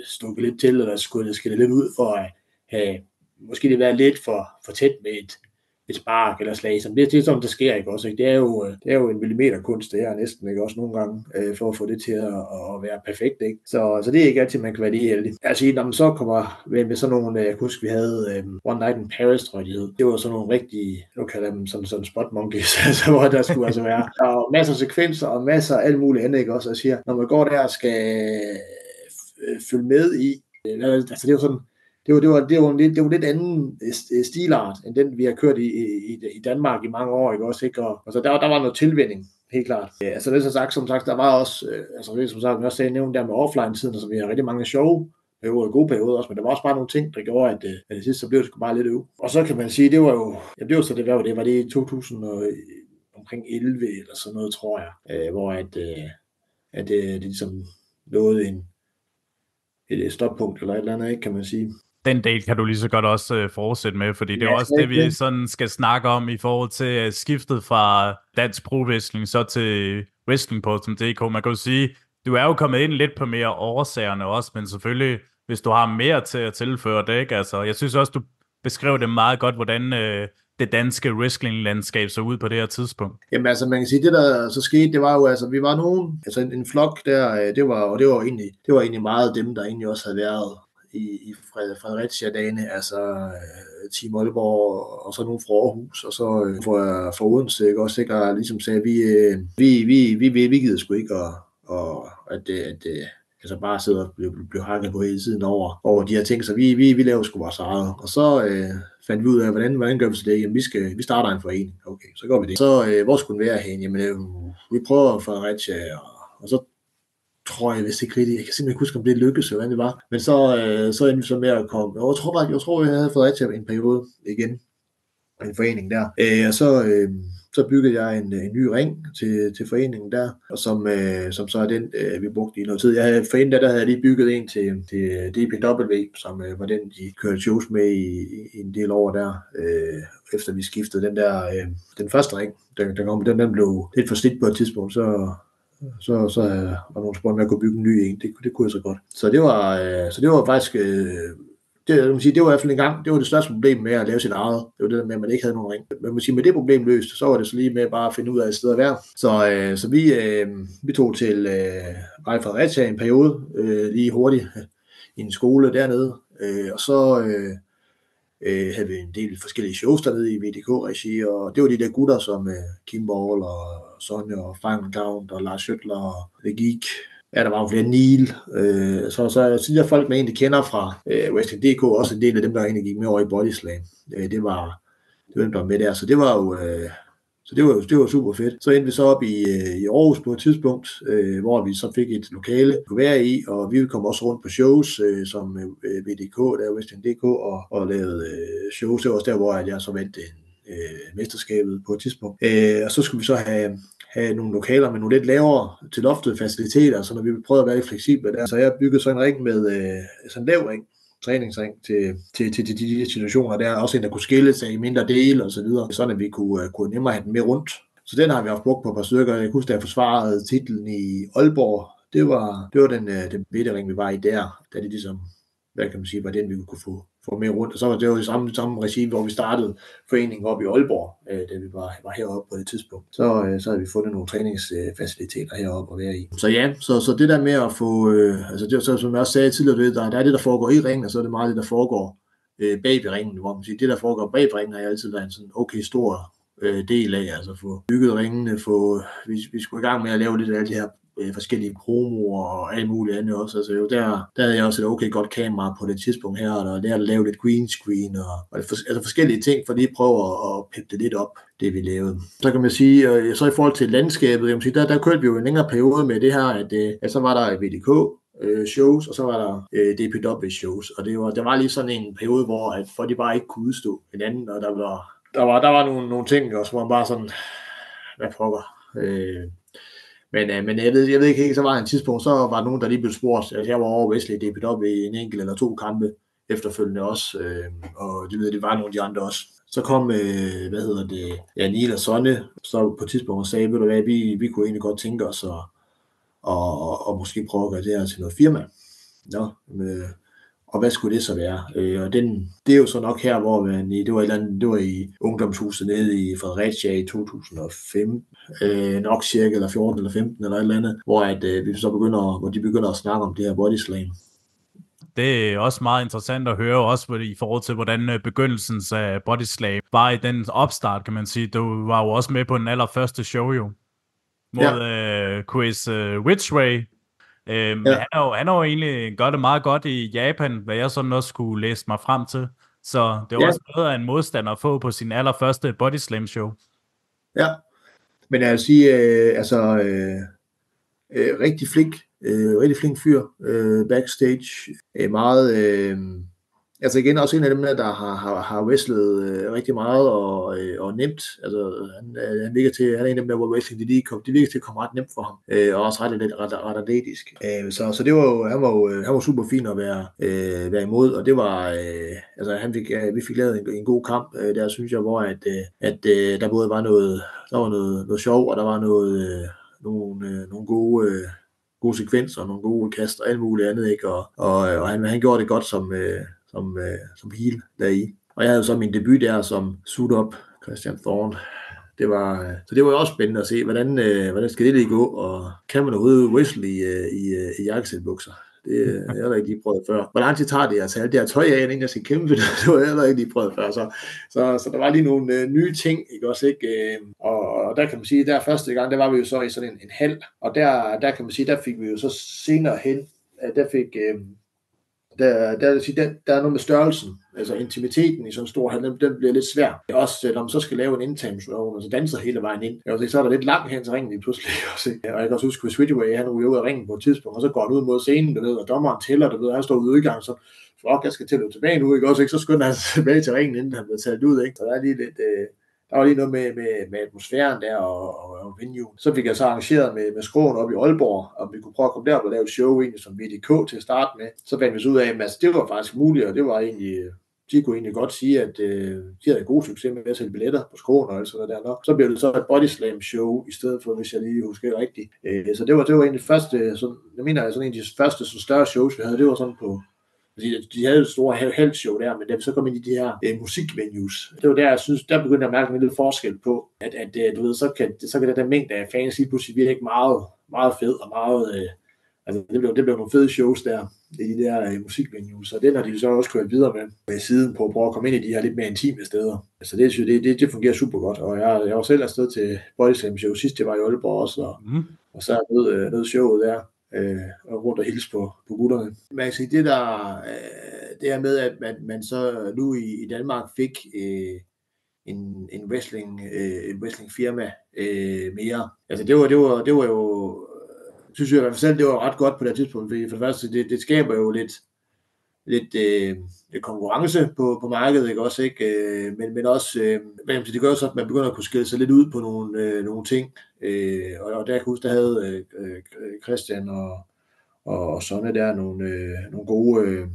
stukket lidt til, eller skulle skille lidt ud for at have, måske det være lidt for, for tæt med et, et spark eller slag, som det, det er sådan, der sker, ikke også, ikke? Det er jo, det er jo en millimeterkunst, det her næsten, ikke også, nogle gange, øh, for at få det til at, at være perfekt, ikke? Så, så det er ikke altid, man kan være lige heldig. Altså, når man så kommer med, med sådan nogle, jeg husker, vi havde um, One Night in Paris, tror jeg, de hed. Det var sådan nogle rigtige, nu kalder jeg dem sådan, sådan spot monkeys, altså, hvor der skulle altså være, og masser af sekvenser, og masser af alt muligt andet, ikke også, og siger, når man går der og skal følge med i, altså, det er jo sådan, Det var, det, var, det, var lidt, det var lidt anden stilart, end den, vi har kørt i, i, i Danmark i mange år, ikke også, ikke? Og, og så der, der var noget tilvænning, helt klart. Ja, altså det er så sagt, som sagt, der var også, øh, altså det som sagt, vi også sagde, nævnt der med offline-tiden, altså vi har rigtig mange sjove perioder, gode perioder også, men der var også bare nogle ting, der gjorde, at, at det sidste, så blev det sgu bare lidt øv. Og så kan man sige, det var jo, ja, det var så det, hvad var det, var det i to tusind og omkring elleve eller sådan noget, tror jeg, øh, hvor at, øh, at øh, det ligesom nåede en, et stoppunkt eller et eller andet, ikke, kan man sige. Den del kan du lige så godt også øh, fortsætte med, fordi det er ja, også det, vi sådan skal snakke om i forhold til skiftet fra dansk pro-wrestling så til wrestling punktum d k. Man kan jo sige, du er jo kommet ind lidt på mere årsagerne også, men selvfølgelig, hvis du har mere til at tilføre det, ikke? Altså, jeg synes også, du beskrev det meget godt, hvordan øh, det danske wrestling-landskab så ud på det her tidspunkt. Jamen altså, man kan sige, det der så skete, det var jo, altså, vi var nogen, altså en, en flok der, det var, og det var egentlig, det var egentlig meget dem, der egentlig også havde været i, i Fredericia-dagene, altså uh, Team Aalborg, og så nogle fra Aarhus, og så uh, fra, fra Odense, ikke? Også ikke, og ligesom sagde, vi, uh, vi, vi, vi, vi, vi gider sgu ikke, og, og at, at, at altså bare sidde og blive, blive hakket på hele tiden over, over de her ting, så vi, vi, vi laver sgu vores eget, og så uh, fandt vi ud af, hvordan, hvordan gør vi så det? Jamen, vi, skal, vi starter en forening, okay, så går vi det. Så uh, hvor skulle den være hen? Jamen, uh, vi prøver Fredericia, og, og så tror jeg, hvis det er rigtigt. Jeg kan simpelthen ikke huske, om det lykkedes, eller hvad det var. Men så, øh, så endte vi så med at komme. Jeg tror, jeg, jeg tror, jeg havde fået ret en periode igen. En forening der. Øh, og så, øh, så byggede jeg en, en ny ring til, til foreningen der, og som, øh, som så er den, øh, vi brugte i noget tid. Jeg havde foreningen der, der havde jeg lige bygget en til, til D P W, som øh, var den, de kørte shows med i, i en del år der, øh, efter vi skiftede den der, øh, den første ring, der, der kom, den, den blev lidt for slidt på et tidspunkt, så så, så øh, var nogen spurgte, om jeg kunne bygge en ny en. Det, det kunne jeg så godt. Så det var, øh, så det var faktisk, øh, det, jeg må sige, det var i hvert fald en gang, det var det største problem med at lave sit eget. Det var det der med, at man ikke havde nogen ring. Men må sige, med det problem løst, så var det så lige med bare at finde ud af et sted at være. Så, øh, så vi, øh, vi tog til øh, Rej Fredericia en periode, øh, lige hurtigt i en skole dernede. Øh, og så øh, øh, havde vi en del forskellige shows dernede i V D K-regi, og det var de der gutter som øh, Kim Ball og Sonja og Final Count og Lars Schøttler og The Geek. Ja, der var jo flere Neil. Øh, så, så, så de der folk, man egentlig kender fra øh, Wrestling punktum d k, også en del af dem, der egentlig gik med over i Bodyslam. Øh, det var det var dem, der var med der. Så det var jo øh, så det var, det var super fedt. Så endte vi så op i, øh, i Aarhus på et tidspunkt, øh, hvor vi så fik et lokale at være i, og vi kom også rundt på shows, øh, som øh, V D K, der var Wrestling punktum d k, og, og lavede øh, shows. Det var også der, hvor jeg så vandt en Øh, mesterskabet på et tidspunkt. Øh, og så skulle vi så have, have nogle lokaler med nogle lidt lavere til loftede faciliteter, så når vi prøvede at være lidt fleksible der. Så jeg byggede så en ring med øh, sådan en lav ring, træningsring til, til, til, til de situationer der. Også en, der kunne skille sig i mindre dele og så videre, sådan at vi kunne, kunne nemmere have den med rundt. Så den har vi haft brugt på et par stykker. Jeg husker, da jeg forsvarede titlen i Aalborg. Det var, det var den, den bedre ring, vi var i der, da det ligesom, hvad kan man sige, var den, vi kunne få få med rundt, og så var det jo i samme, samme regime, hvor vi startede foreningen op i Aalborg, øh, da vi var, var heroppe på det tidspunkt. Så, øh, så havde vi fundet nogle træningsfaciliteter heroppe at være i. Så ja, så, så det der med at få, øh, altså det så, som jeg også sagde tidligere, der, der er det, der foregår i ringen, og så er det meget det, der foregår øh, bag ved ringen, hvor man siger, det, der foregår bag ved ringen, har altid været en sådan okay stor øh, del af, altså få bygget ringene, få, vi, vi skulle i gang med at lave lidt af alle de her øh, forskellige promoer og alt muligt andet også. Altså jo, der, der havde jeg også et okay godt kamera på det tidspunkt her, og der lavede lidt green screen og, og for, altså forskellige ting, for lige at prøve at, at peppe det lidt op, det vi lavede. Så kan man sige, øh, så i forhold til landskabet, jeg må sige, der, der kørte vi jo en længere periode med det her, at, øh, at så var der V D K øh, shows, og så var der øh, D P W shows, og det var, der var lige sådan en periode, hvor at folk de bare ikke kunne udstå hinanden, og der var, der var, der var nogle, nogle ting også, hvor man bare sådan, hvad pokker, øh, Men, øh, men jeg, ved, jeg ved ikke helt, så var en tidspunkt, så var der nogen, der lige blev spurgt. Altså, jeg var over Wesley D P W i en enkelt eller to kampe efterfølgende også, øh, og det ved det var nogle af de andre også. Så kom, øh, hvad hedder det, ja, Neil og Sonne, så på et tidspunkt og sagde, ved du hvad, vi, vi kunne egentlig godt tænke os at og, og måske prøve at gøre det her til noget firma. nå, øh, og hvad skulle det så være? Øh, og den, det er jo så nok her, hvor man, i, det var et eller andet, det var i ungdomshuset nede i Fredericia i to tusind og fem, øh, nok cirka, eller fjorten eller femten eller et eller andet, hvor, at, øh, vi så begynder, hvor de begynder at snakke om det her body slam. Det er også meget interessant at høre, også i forhold til, hvordan begyndelsen af body slam var i den opstart, kan man sige. Du var jo også med på den allerførste show, jo, mod ja. uh, Chris uh, Ridgway. Uh, ja. han, er jo, han har jo egentlig gjort det meget godt i Japan, hvad jeg sådan også skulle læse mig frem til. Så det var ja. også noget af en modstander at få på sin allerførste body slam show. Ja, men jeg vil sige, øh, altså øh, øh, rigtig flink, øh, rigtig flink fyr øh, backstage, øh, meget, øh, altså igen også en af dem der, der har, har, har wrestlet øh, rigtig meget og, øh, og nemt, altså han, øh, han virker til, han er en af dem der, hvor wrestling, det, lige kom, det virker til at komme ret nemt for ham, øh, og også ret, ret, ret, ret atletisk, øh, så, så det var jo, han var jo, han var super fin at være, øh, være imod, og det var, øh, altså han fik, øh, vi fik lavet en, en god kamp, øh, der synes jeg, hvor at, øh, at øh, der både var noget, der var noget, noget sjov, og der var noget, øh, nogle, øh, nogle gode, øh, gode sekvenser, nogle gode kast og alt muligt andet, ikke? Og, og, og han, han gjorde det godt som, øh, som, øh, som heel deri. Og jeg havde så min debut der som suit-up Christian Thorne. Det var, så det var jo også spændende at se, hvordan, øh, hvordan skal det lige gå, og kan man overhovedet wrestle i, i, i jakkesætbukser? Det har jeg heller ikke lige prøvet før. Hvor lang tid tager det at tage det her tøj af, inden jeg skal kæmpe? Det har jeg heller ikke lige prøvet før. Så, så, så der var lige nogle øh, nye ting, ikke også, ikke? Og, og der kan man sige, der første gang, der var vi jo så i sådan en, en hal, og der, der kan man sige, der fik vi jo så senere hen, der fik, øh, der, der, der, der er noget med størrelsen, altså intimiteten i sådan en stor hal, den, den bliver lidt svær. Også når man så skal lave en indtagningsrøv, og så danser hele vejen ind, og så er der lidt langt hen til ringen lige pludselig. Også, og jeg kan også huske, at Chris Ridgway, han ryger ud af ringen på et tidspunkt, og så går han ud mod scenen, du ved, og dommeren tæller, du ved, han står ude i gang, så fuck, jeg skal tælle tilbage nu, ikke også, ikke? Så skynder han tilbage til ringen, inden han bliver talt ud, ikke? Så der er lige lidt, øh, der var lige noget med, med, med atmosfæren der og, og, og venue. Så fik jeg så arrangeret med, med skroen op i Aalborg, og vi kunne prøve at komme derop og lave et show egentlig som V D K til at starte med. Så fandt vi så ud af, at altså, det var faktisk muligt, og det var egentlig, de kunne egentlig godt sige, at øh, de havde god succes med at sælge billetter på skroen og alt sådan der. Nå. Så blev det så et body slam show i stedet for, hvis jeg lige husker rigtigt. Øh, så det var, det var egentlig det første, sådan, jeg mener, sådan en af de første så større shows, vi havde, det var sådan på, de, de havde et stort halvshow der, men da vi så kom ind i de her øh, musikvenues, det var der, jeg synes, der begyndte jeg at mærke en lille forskel på, at, at du ved, så kan, så kan der den mængde af fans lige pludselig virke meget, meget fed og meget, øh, altså det blev, det blev nogle fede shows der, i de der øh, musikvenues, og den har de så også kørt videre med, med siden på at prøve at komme ind i de her lidt mere intime steder. Så det, det, det, det fungerer super godt, og jeg, jeg var selv afsted til Body Slam show sidst, det var i Aalborg også, og, mm. og så nød, nød showet der. Øh, og rundt og hilse på, på gutterne. Man kan sige, det der, øh, det er med, at man, man så nu i, i Danmark fik øh, en, en wrestling, øh, en wrestling firma øh, mere. Altså det var, det var, det var jo, synes jeg i hvert fald selv, det var ret godt på det tidspunkt, fordi for det første, det, det skaber jo lidt, lidt, øh, lidt konkurrence på, på markedet, ikke også, ikke? Øh, men, men også, øh, det gør så, at man begynder at kunne skille sig lidt ud på nogle, øh, nogle ting, øh, og, og der kan jeg huske, der havde øh, Christian og, og, og Sonne der nogle, øh, nogle gode, øh,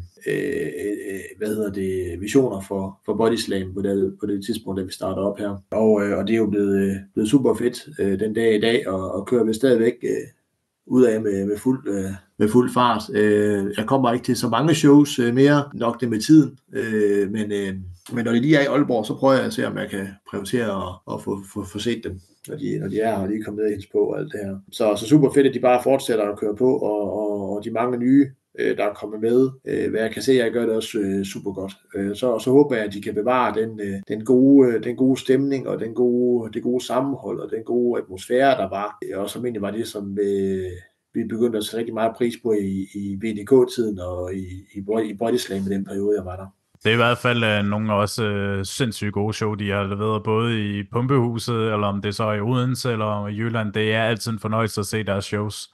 øh, hvad hedder det, visioner for, for Body Slam på det, på det tidspunkt, da vi starter op her, og, øh, og det er jo blevet, blevet super fedt øh, den dag i dag, og, og kører vi stadigvæk øh, ud af med, med, fuld, øh, med fuld fart. Øh, jeg kommer ikke til så mange shows øh, mere, nok det med tiden, øh, men, øh, men når de lige er i Aalborg, så prøver jeg at se, om jeg kan prioritere og, og få, få, få set dem, når de, når de er her, og de er kommet ned og hilse på og alt det her. Så, så super fedt, at de bare fortsætter at køre på, og, og, og de mange nye, øh, der er kommet med, øh, hvad jeg kan se, jeg gør det også øh, super godt. Øh, så, så håber jeg, at de kan bevare den, øh, den, gode, øh, den gode stemning, og den gode, det gode sammenhold, og den gode atmosfære, der var. Og som egentlig var det, som øh, vi begyndte at sætte rigtig meget pris på i, i V D K-tiden, og i, i, i Body Slam i den periode, jeg var der. Det er i hvert fald uh, nogle også uh, sindssygt gode show, de har leveret både i Pumpehuset, eller om det så er i Odense, eller i Jylland. Det er altid en fornøjelse at se deres shows.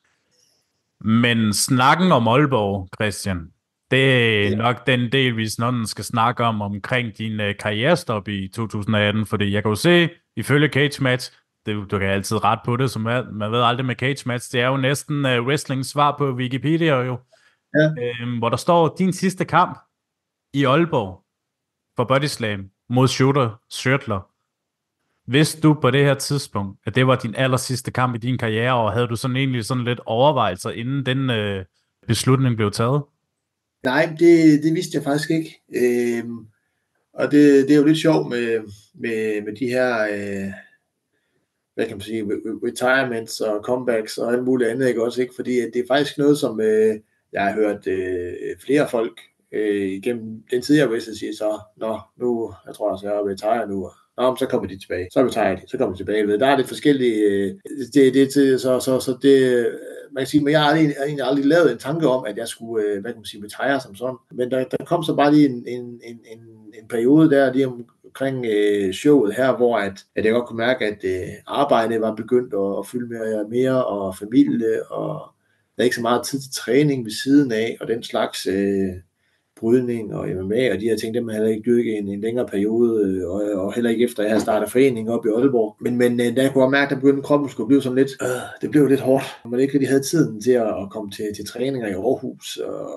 Men snakken om Aalborg, Christian, det er ja. nok den del, vi sådan skal snakke om omkring din uh, karrierestop i to tusind atten, fordi jeg kan jo se, ifølge Cage Match, det, du kan altid ret på det, som man ved aldrig med Cage Match, det er jo næsten uh, wrestling svar på Wikipedia jo, ja. uh, hvor der står din sidste kamp i Aalborg for Body Slam mod Shooter Shirtler. Vidste du på det her tidspunkt, at det var din aller sidste kamp i din karriere, og havde du sådan egentlig sådan lidt overvejelser, inden den, øh, beslutning blev taget? Nej, det, det vidste jeg faktisk ikke. Øhm, og det, det er jo lidt sjovt med, med, med de her, øh, hvad kan man sige, retirements og comebacks og alt muligt andet, ikke også, ikke? Fordi det er faktisk noget, som øh, jeg har hørt øh, flere folk øh, igennem den tid, jeg vil sige, så, nå, nu, jeg tror altså, jeg er retire nu, nå, så kommer de tilbage, så retirer de, så kommer de tilbage. Der er det forskellige, øh, det, det, det, så, så, så det, man kan sige, men jeg har aldrig, egentlig aldrig lavet en tanke om, at jeg skulle, øh, hvad kan man sige, retire som sådan. Men der, der kom så bare lige en, en, en, en, en periode der, lige omkring øh, showet her, hvor at, at jeg godt kunne mærke, at øh, arbejdet var begyndt at, at fylde mere, mere, og familie, og der er ikke så meget tid til træning ved siden af, og den slags øh, brydning og M M A, og de her ting, dem har jeg heller ikke dyrket i en, en længere periode, øh, og, og heller ikke efter, at jeg havde startet foreningen op i Aalborg. Men, men øh, da jeg kunne godt mærke, at begyndte kroppen skulle blive sådan lidt, øh, det blev lidt hårdt, og man ikke rigtig havde tiden til at, at komme til, til træninger i Aarhus, og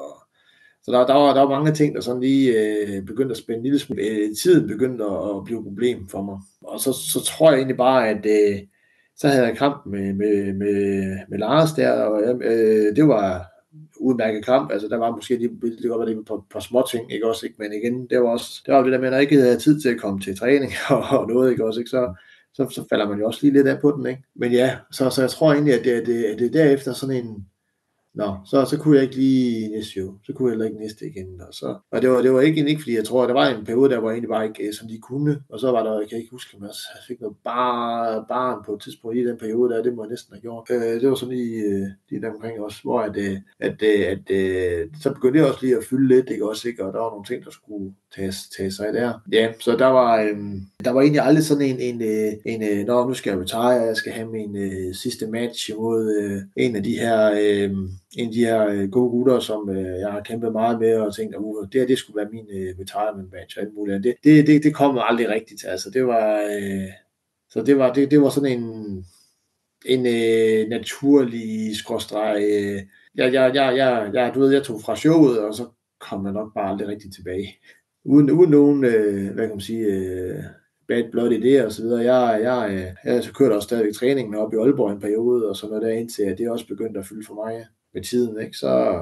så der, der, var, der var mange ting, der sådan lige øh, begyndte at spænde en lille smule. Øh, tiden begyndte at, at blive et problem for mig. Og så, så tror jeg egentlig bare, at øh, så havde jeg kamp med, med, med, med Lars der, og øh, det var udmærket kamp. Altså der var måske lige, det godt være det på, på små ting, ikke også, ikke? Men igen, det var også, det var det der med, at jeg ikke havde tid til at komme til træning og, og noget, ikke også, ikke? Så, så, så falder man jo også lige lidt af på den, ikke? Men ja, så, så jeg tror egentlig, at det, at det, at det derefter sådan en, Nå, så, så kunne jeg ikke lige næste show, så kunne jeg heller ikke næste igen, og så, og det var, det var ikke, ikke fordi jeg tror, der var en periode, der var egentlig bare ikke, som de kunne, og så var der, jeg kan ikke huske, om jeg fik noget bar, barn på et tidspunkt i den periode der, det må jeg næsten have gjort. Øh, det var sådan lige, lige der omkring også, hvor at, at, at, at, at så begyndte jeg også lige at fylde lidt, ikke også, ikke, og der var nogle ting, der skulle tages, tages sig der. Ja, så der var, øhm, der var egentlig aldrig sådan en, en, en, en nå, nu skal jeg retire, jeg skal have min øh, sidste match imod øh, en af de her, øh, en af de her øh, gode gutter, som øh, jeg har kæmpet meget med, og tænkt, at uh, det her, det skulle være min øh, retirement match og alt muligt. Det, det, det, det kom aldrig rigtigt, altså det var, øh, så det var, det, det var sådan en, en øh, naturlig skråstreg, øh, jeg, jeg, jeg, jeg, jeg, du ved, jeg tog fra showet, og så kom jeg nok bare aldrig rigtig tilbage. Uden, uden nogen, øh, hvad kan man sige, øh, bad blood idéer og så videre. Jeg, jeg, jeg, jeg så kørte også stadigvæk træningen op i Aalborg en periode, og så noget der indtil, at det også begyndte at fylde for mig med tiden, ikke? Så,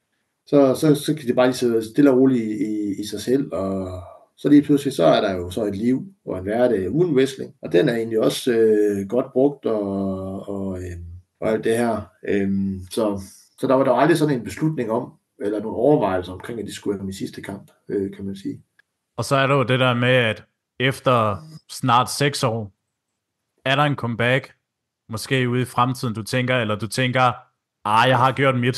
så, så, så kan det bare lige sidde stille og roligt i, i, i sig selv, og så lige pludselig, så er der jo så et liv og en hverdag uden wrestling, og den er egentlig også øh, godt brugt, og, og, øh, og alt det her. Øh, så, så der var der aldrig sådan en beslutning om, eller nogle overvejelser omkring, at det skulle være min sidste kamp, øh, kan man sige. Og så er der jo det der med, at efter snart seks år, er der en comeback, måske ude i fremtiden, du tænker, eller du tænker, ah, jeg har gjort mit.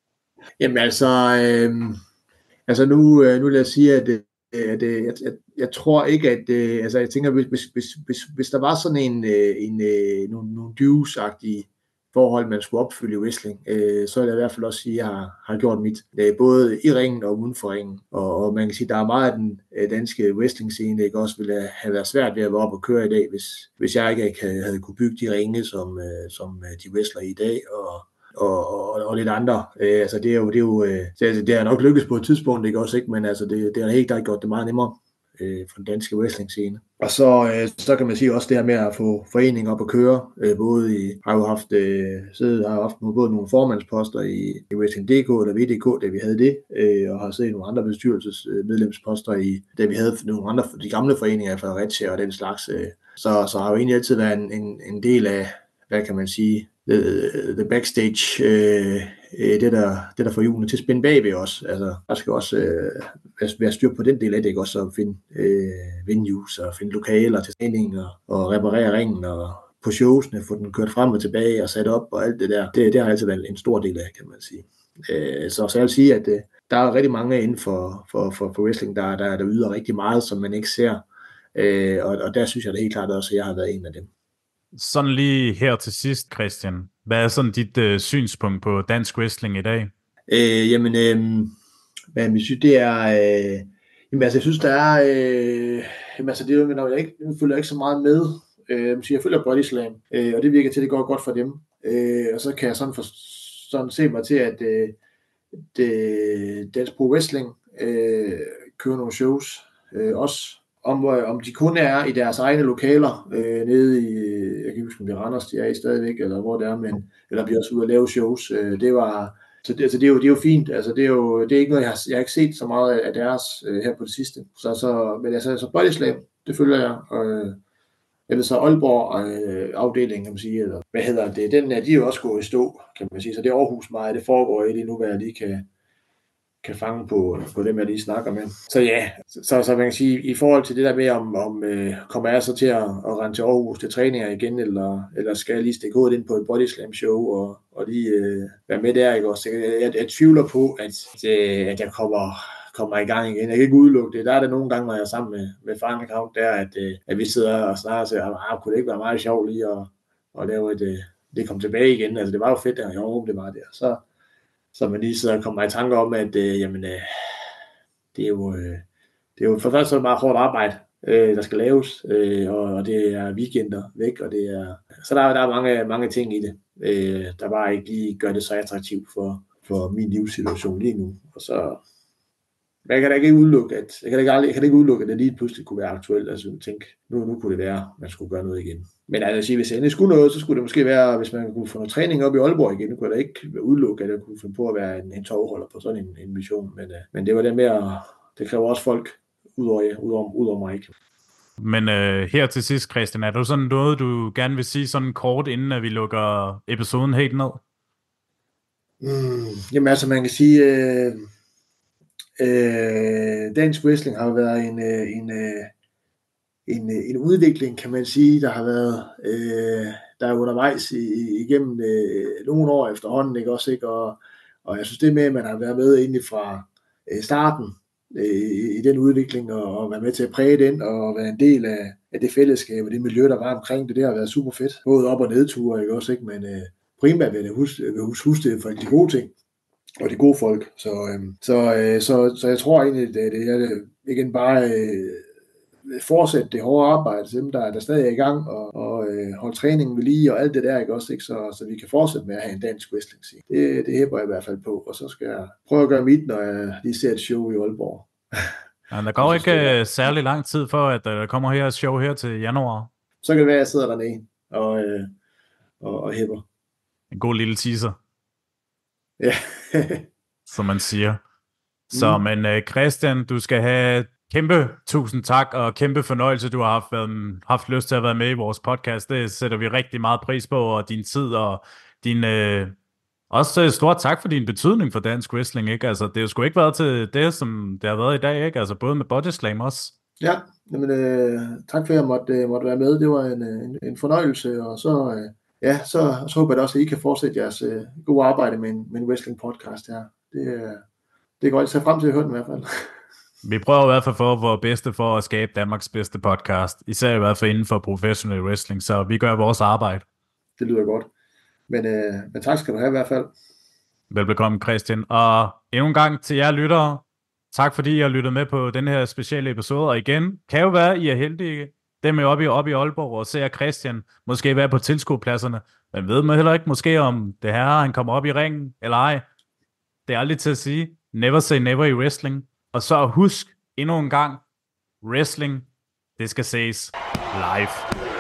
Jamen altså, øh, altså nu, øh, nu lad os sige, at, at øh, jeg, jeg, jeg tror ikke, at, øh, altså jeg tænker, hvis, hvis, hvis, hvis der var sådan en, øh, en øh, nogle, nogle dues-agtige forhold, man skulle opfylde i wrestling, øh, så vil jeg i hvert fald også sige, at jeg har, har gjort mit, øh, både i ringen og uden for ringen. Og, og man kan sige, at der er meget af den øh, danske wrestling-scene, ikke også ville have været svært ved at være op og køre i dag, hvis, hvis jeg ikke havde, havde kunne bygge de ringe, som, øh, som de wrestler i dag, og, og, og, og lidt andre. Øh, altså det er jo, det er jo øh, det, det er nok lykkes på et tidspunkt, ikke også, ikke? Men altså det, det har helt klart gjort det meget nemmere øh, for den danske wrestling-scene. Og så, øh, så kan man sige også det her med at få foreningen op at køre, øh, både i, har jo haft, øh, siddet, har haft både nogle formandsposter i, i Wrestling punktum d k eller V D K, da vi havde det, øh, og har siddet i nogle andre bestyrelsesmedlemsposter i, da vi havde nogle andre, de gamle foreninger i Fredericia og den slags. Øh. Så, så har jo egentlig altid været en, en, en del af, hvad kan man sige, the, the backstage, øh, det der, det der får hjulene til at spænde bagved også. Altså, der skal også øh, være styr på den del af det, ikke? Også at finde øh, venues og finde lokaler til træning og, og reparere ringen og på showsene, få den kørt frem og tilbage og sat op og alt det der. Det, det har altid været en stor del af, kan man sige. Øh, så, så jeg vil sige, at øh, der er rigtig mange inden for, for, for, for wrestling, der, der, der yder rigtig meget, som man ikke ser. Øh, og, og der synes jeg da helt klart også, at jeg har været en af dem. Sådan lige her til sidst, Christian. Hvad er sådan dit øh, synspunkt på dansk wrestling i dag? Øh, jamen, øh, hvad jeg synes, det er... Øh, jamen, altså, jeg synes, der er... Øh, jamen, altså, det er jo, når jeg ikke, jeg følger ikke så meget med. Øh, jeg følger Body Slam, øh, og det virker til, at det går godt for dem. Øh, og så kan jeg sådan, for, sådan se mig til, at øh, det, Dansk Pro Wrestling øh, kører nogle shows. Øh, også om, om de kun er i deres egne lokaler, øh, nede i, jeg kan huske, om det er Randers, de er i stadigvæk, eller hvor det er, men, eller bliver også ude at lave shows. Øh, det var, Så det, altså, det, er jo, det er jo fint. Altså, det er jo det er ikke noget, jeg har, jeg har ikke set så meget af deres øh, her på det sidste. Så, så, men altså, så Body Slam, det følger jeg. Og, øh, eller så Aalborg øh, afdelingen, kan man sige. Eller, hvad hedder det? Den er, de er jo også gået i stå, kan man sige. Så det er Aarhus meget, det foregår i det nu, hvad jeg lige kan, kan fange på, på dem, jeg lige snakker med. Så ja, så, så man kan sige, i forhold til det der med, om, om øh, kommer jeg så til at, at rende til Aarhus til træninger igen, eller, eller skal jeg lige stikke hovedet ind på et Body Slam show, og, og lige øh, være med der, ikke også? Jeg, jeg, jeg tvivler på, at, øh, at jeg kommer, kommer i gang igen. Jeg kan ikke udelukke det. Der er det nogle gange, når jeg er sammen med, med Farm Account, der, at, øh, at vi sidder og snakker og siger, ah, kunne det ikke være meget sjovt lige at, at lave et, øh, det kom tilbage igen. Altså, det var jo fedt der, jo, det var der. Så Så man lige sidder og kommer i tanker om, at øh, jamen, øh, det, er jo, øh, det er jo for først så meget hårdt arbejde, øh, der skal laves, øh, og, og det er weekender væk, og det er, så der, der er mange, mange ting i det, øh, der bare ikke lige gør det så attraktivt for, for min livssituation lige nu. Og så, men jeg kan da ikke udelukke, at, jeg kan da ikke, aldrig, jeg kan da ikke udelukke, at det lige pludselig kunne være aktuelt. Altså tænke, nu, nu kunne det være, at man skulle gøre noget igen. Men altså, hvis jeg endelig skulle noget, så skulle det måske være, hvis man kunne få noget træning op i Aalborg igen, så kunne jeg da ikke udelukke, at jeg kunne finde på at være en, en tovholder på sådan en, en mission. Men, uh, men det var det med at, det kræver også folk ud over, ud over, ud over mig. Men øh, her til sidst, Christian, er der sådan noget, du gerne vil sige sådan kort, inden at vi lukker episoden helt ned? Mm, jamen altså, man kan sige, øh, øh, dansk wrestling har været en, øh, en, øh, en, en udvikling, kan man sige, der har været øh, der er undervejs i, igennem øh, nogle år efterhånden, ikke også, ikke? Og, og jeg synes det med, at man har været med egentlig fra øh, starten øh, i, i den udvikling, og, og været med til at præge den, og være en del af, af det fællesskab, og det miljø, der var omkring det, det har været super fedt. Både op- og nedture, ikke også, ikke? Men øh, primært vil jeg huske, huske, huske det for de gode ting, og de gode folk. Så, øh, så, øh, så, så jeg tror egentlig, at det er det, igen bare øh, fortsætte det hårde arbejde til dem, der, der stadig er i gang, og, og øh, holde træningen ved lige, og alt det der, ikke også, ikke? Så, så vi kan fortsætte med at have en dansk wrestling scene. Det, det hæber jeg i hvert fald på, og så skal jeg prøve at gøre mit, når jeg lige ser et show i Aalborg. Ja, der går ikke uh, særlig lang tid for, at der uh, kommer her et show her til januar. Så kan det være, at jeg sidder dernede og, øh, og, og hæber. En god lille teaser. Ja. Som man siger. Så, mm. men uh, Christian, du skal have kæmpe tusind tak, og kæmpe fornøjelse, du har haft, været, haft lyst til at være med i vores podcast. Det sætter vi rigtig meget pris på, og din tid, og din... Øh, også stort tak for din betydning for dansk wrestling, ikke? Altså, det har jo sgu ikke været til det, som det har været i dag, ikke? Altså, både med Body Slam også. Ja, men øh, tak for, at jeg måtte, måtte være med. Det var en, en, en fornøjelse, og så, øh, ja, så, så håber jeg også, at I kan fortsætte jeres øh, gode arbejde med en, med en wrestling podcast her. Det, øh, det går altid frem til at høre den i hvert fald. Vi prøver i hvert fald for vores bedste for at skabe Danmarks bedste podcast, især i hvert fald inden for professional wrestling, så vi gør vores arbejde. Det lyder godt. Men, øh, men tak skal du have i hvert fald. Velbekomme, Christian. Og endnu en gang til jer lyttere, tak fordi I har lyttet med på den her specielle episode. Og igen, kan jo være, I er heldige, dem er oppe i, oppe i Aalborg, og ser Christian måske være på tilskuerpladserne. Men ved man heller ikke måske, om det her, han kommer op i ringen, eller ej. Det er aldrig til at sige. Never say never i wrestling. Og så husk endnu en gang, wrestling, det skal ses live.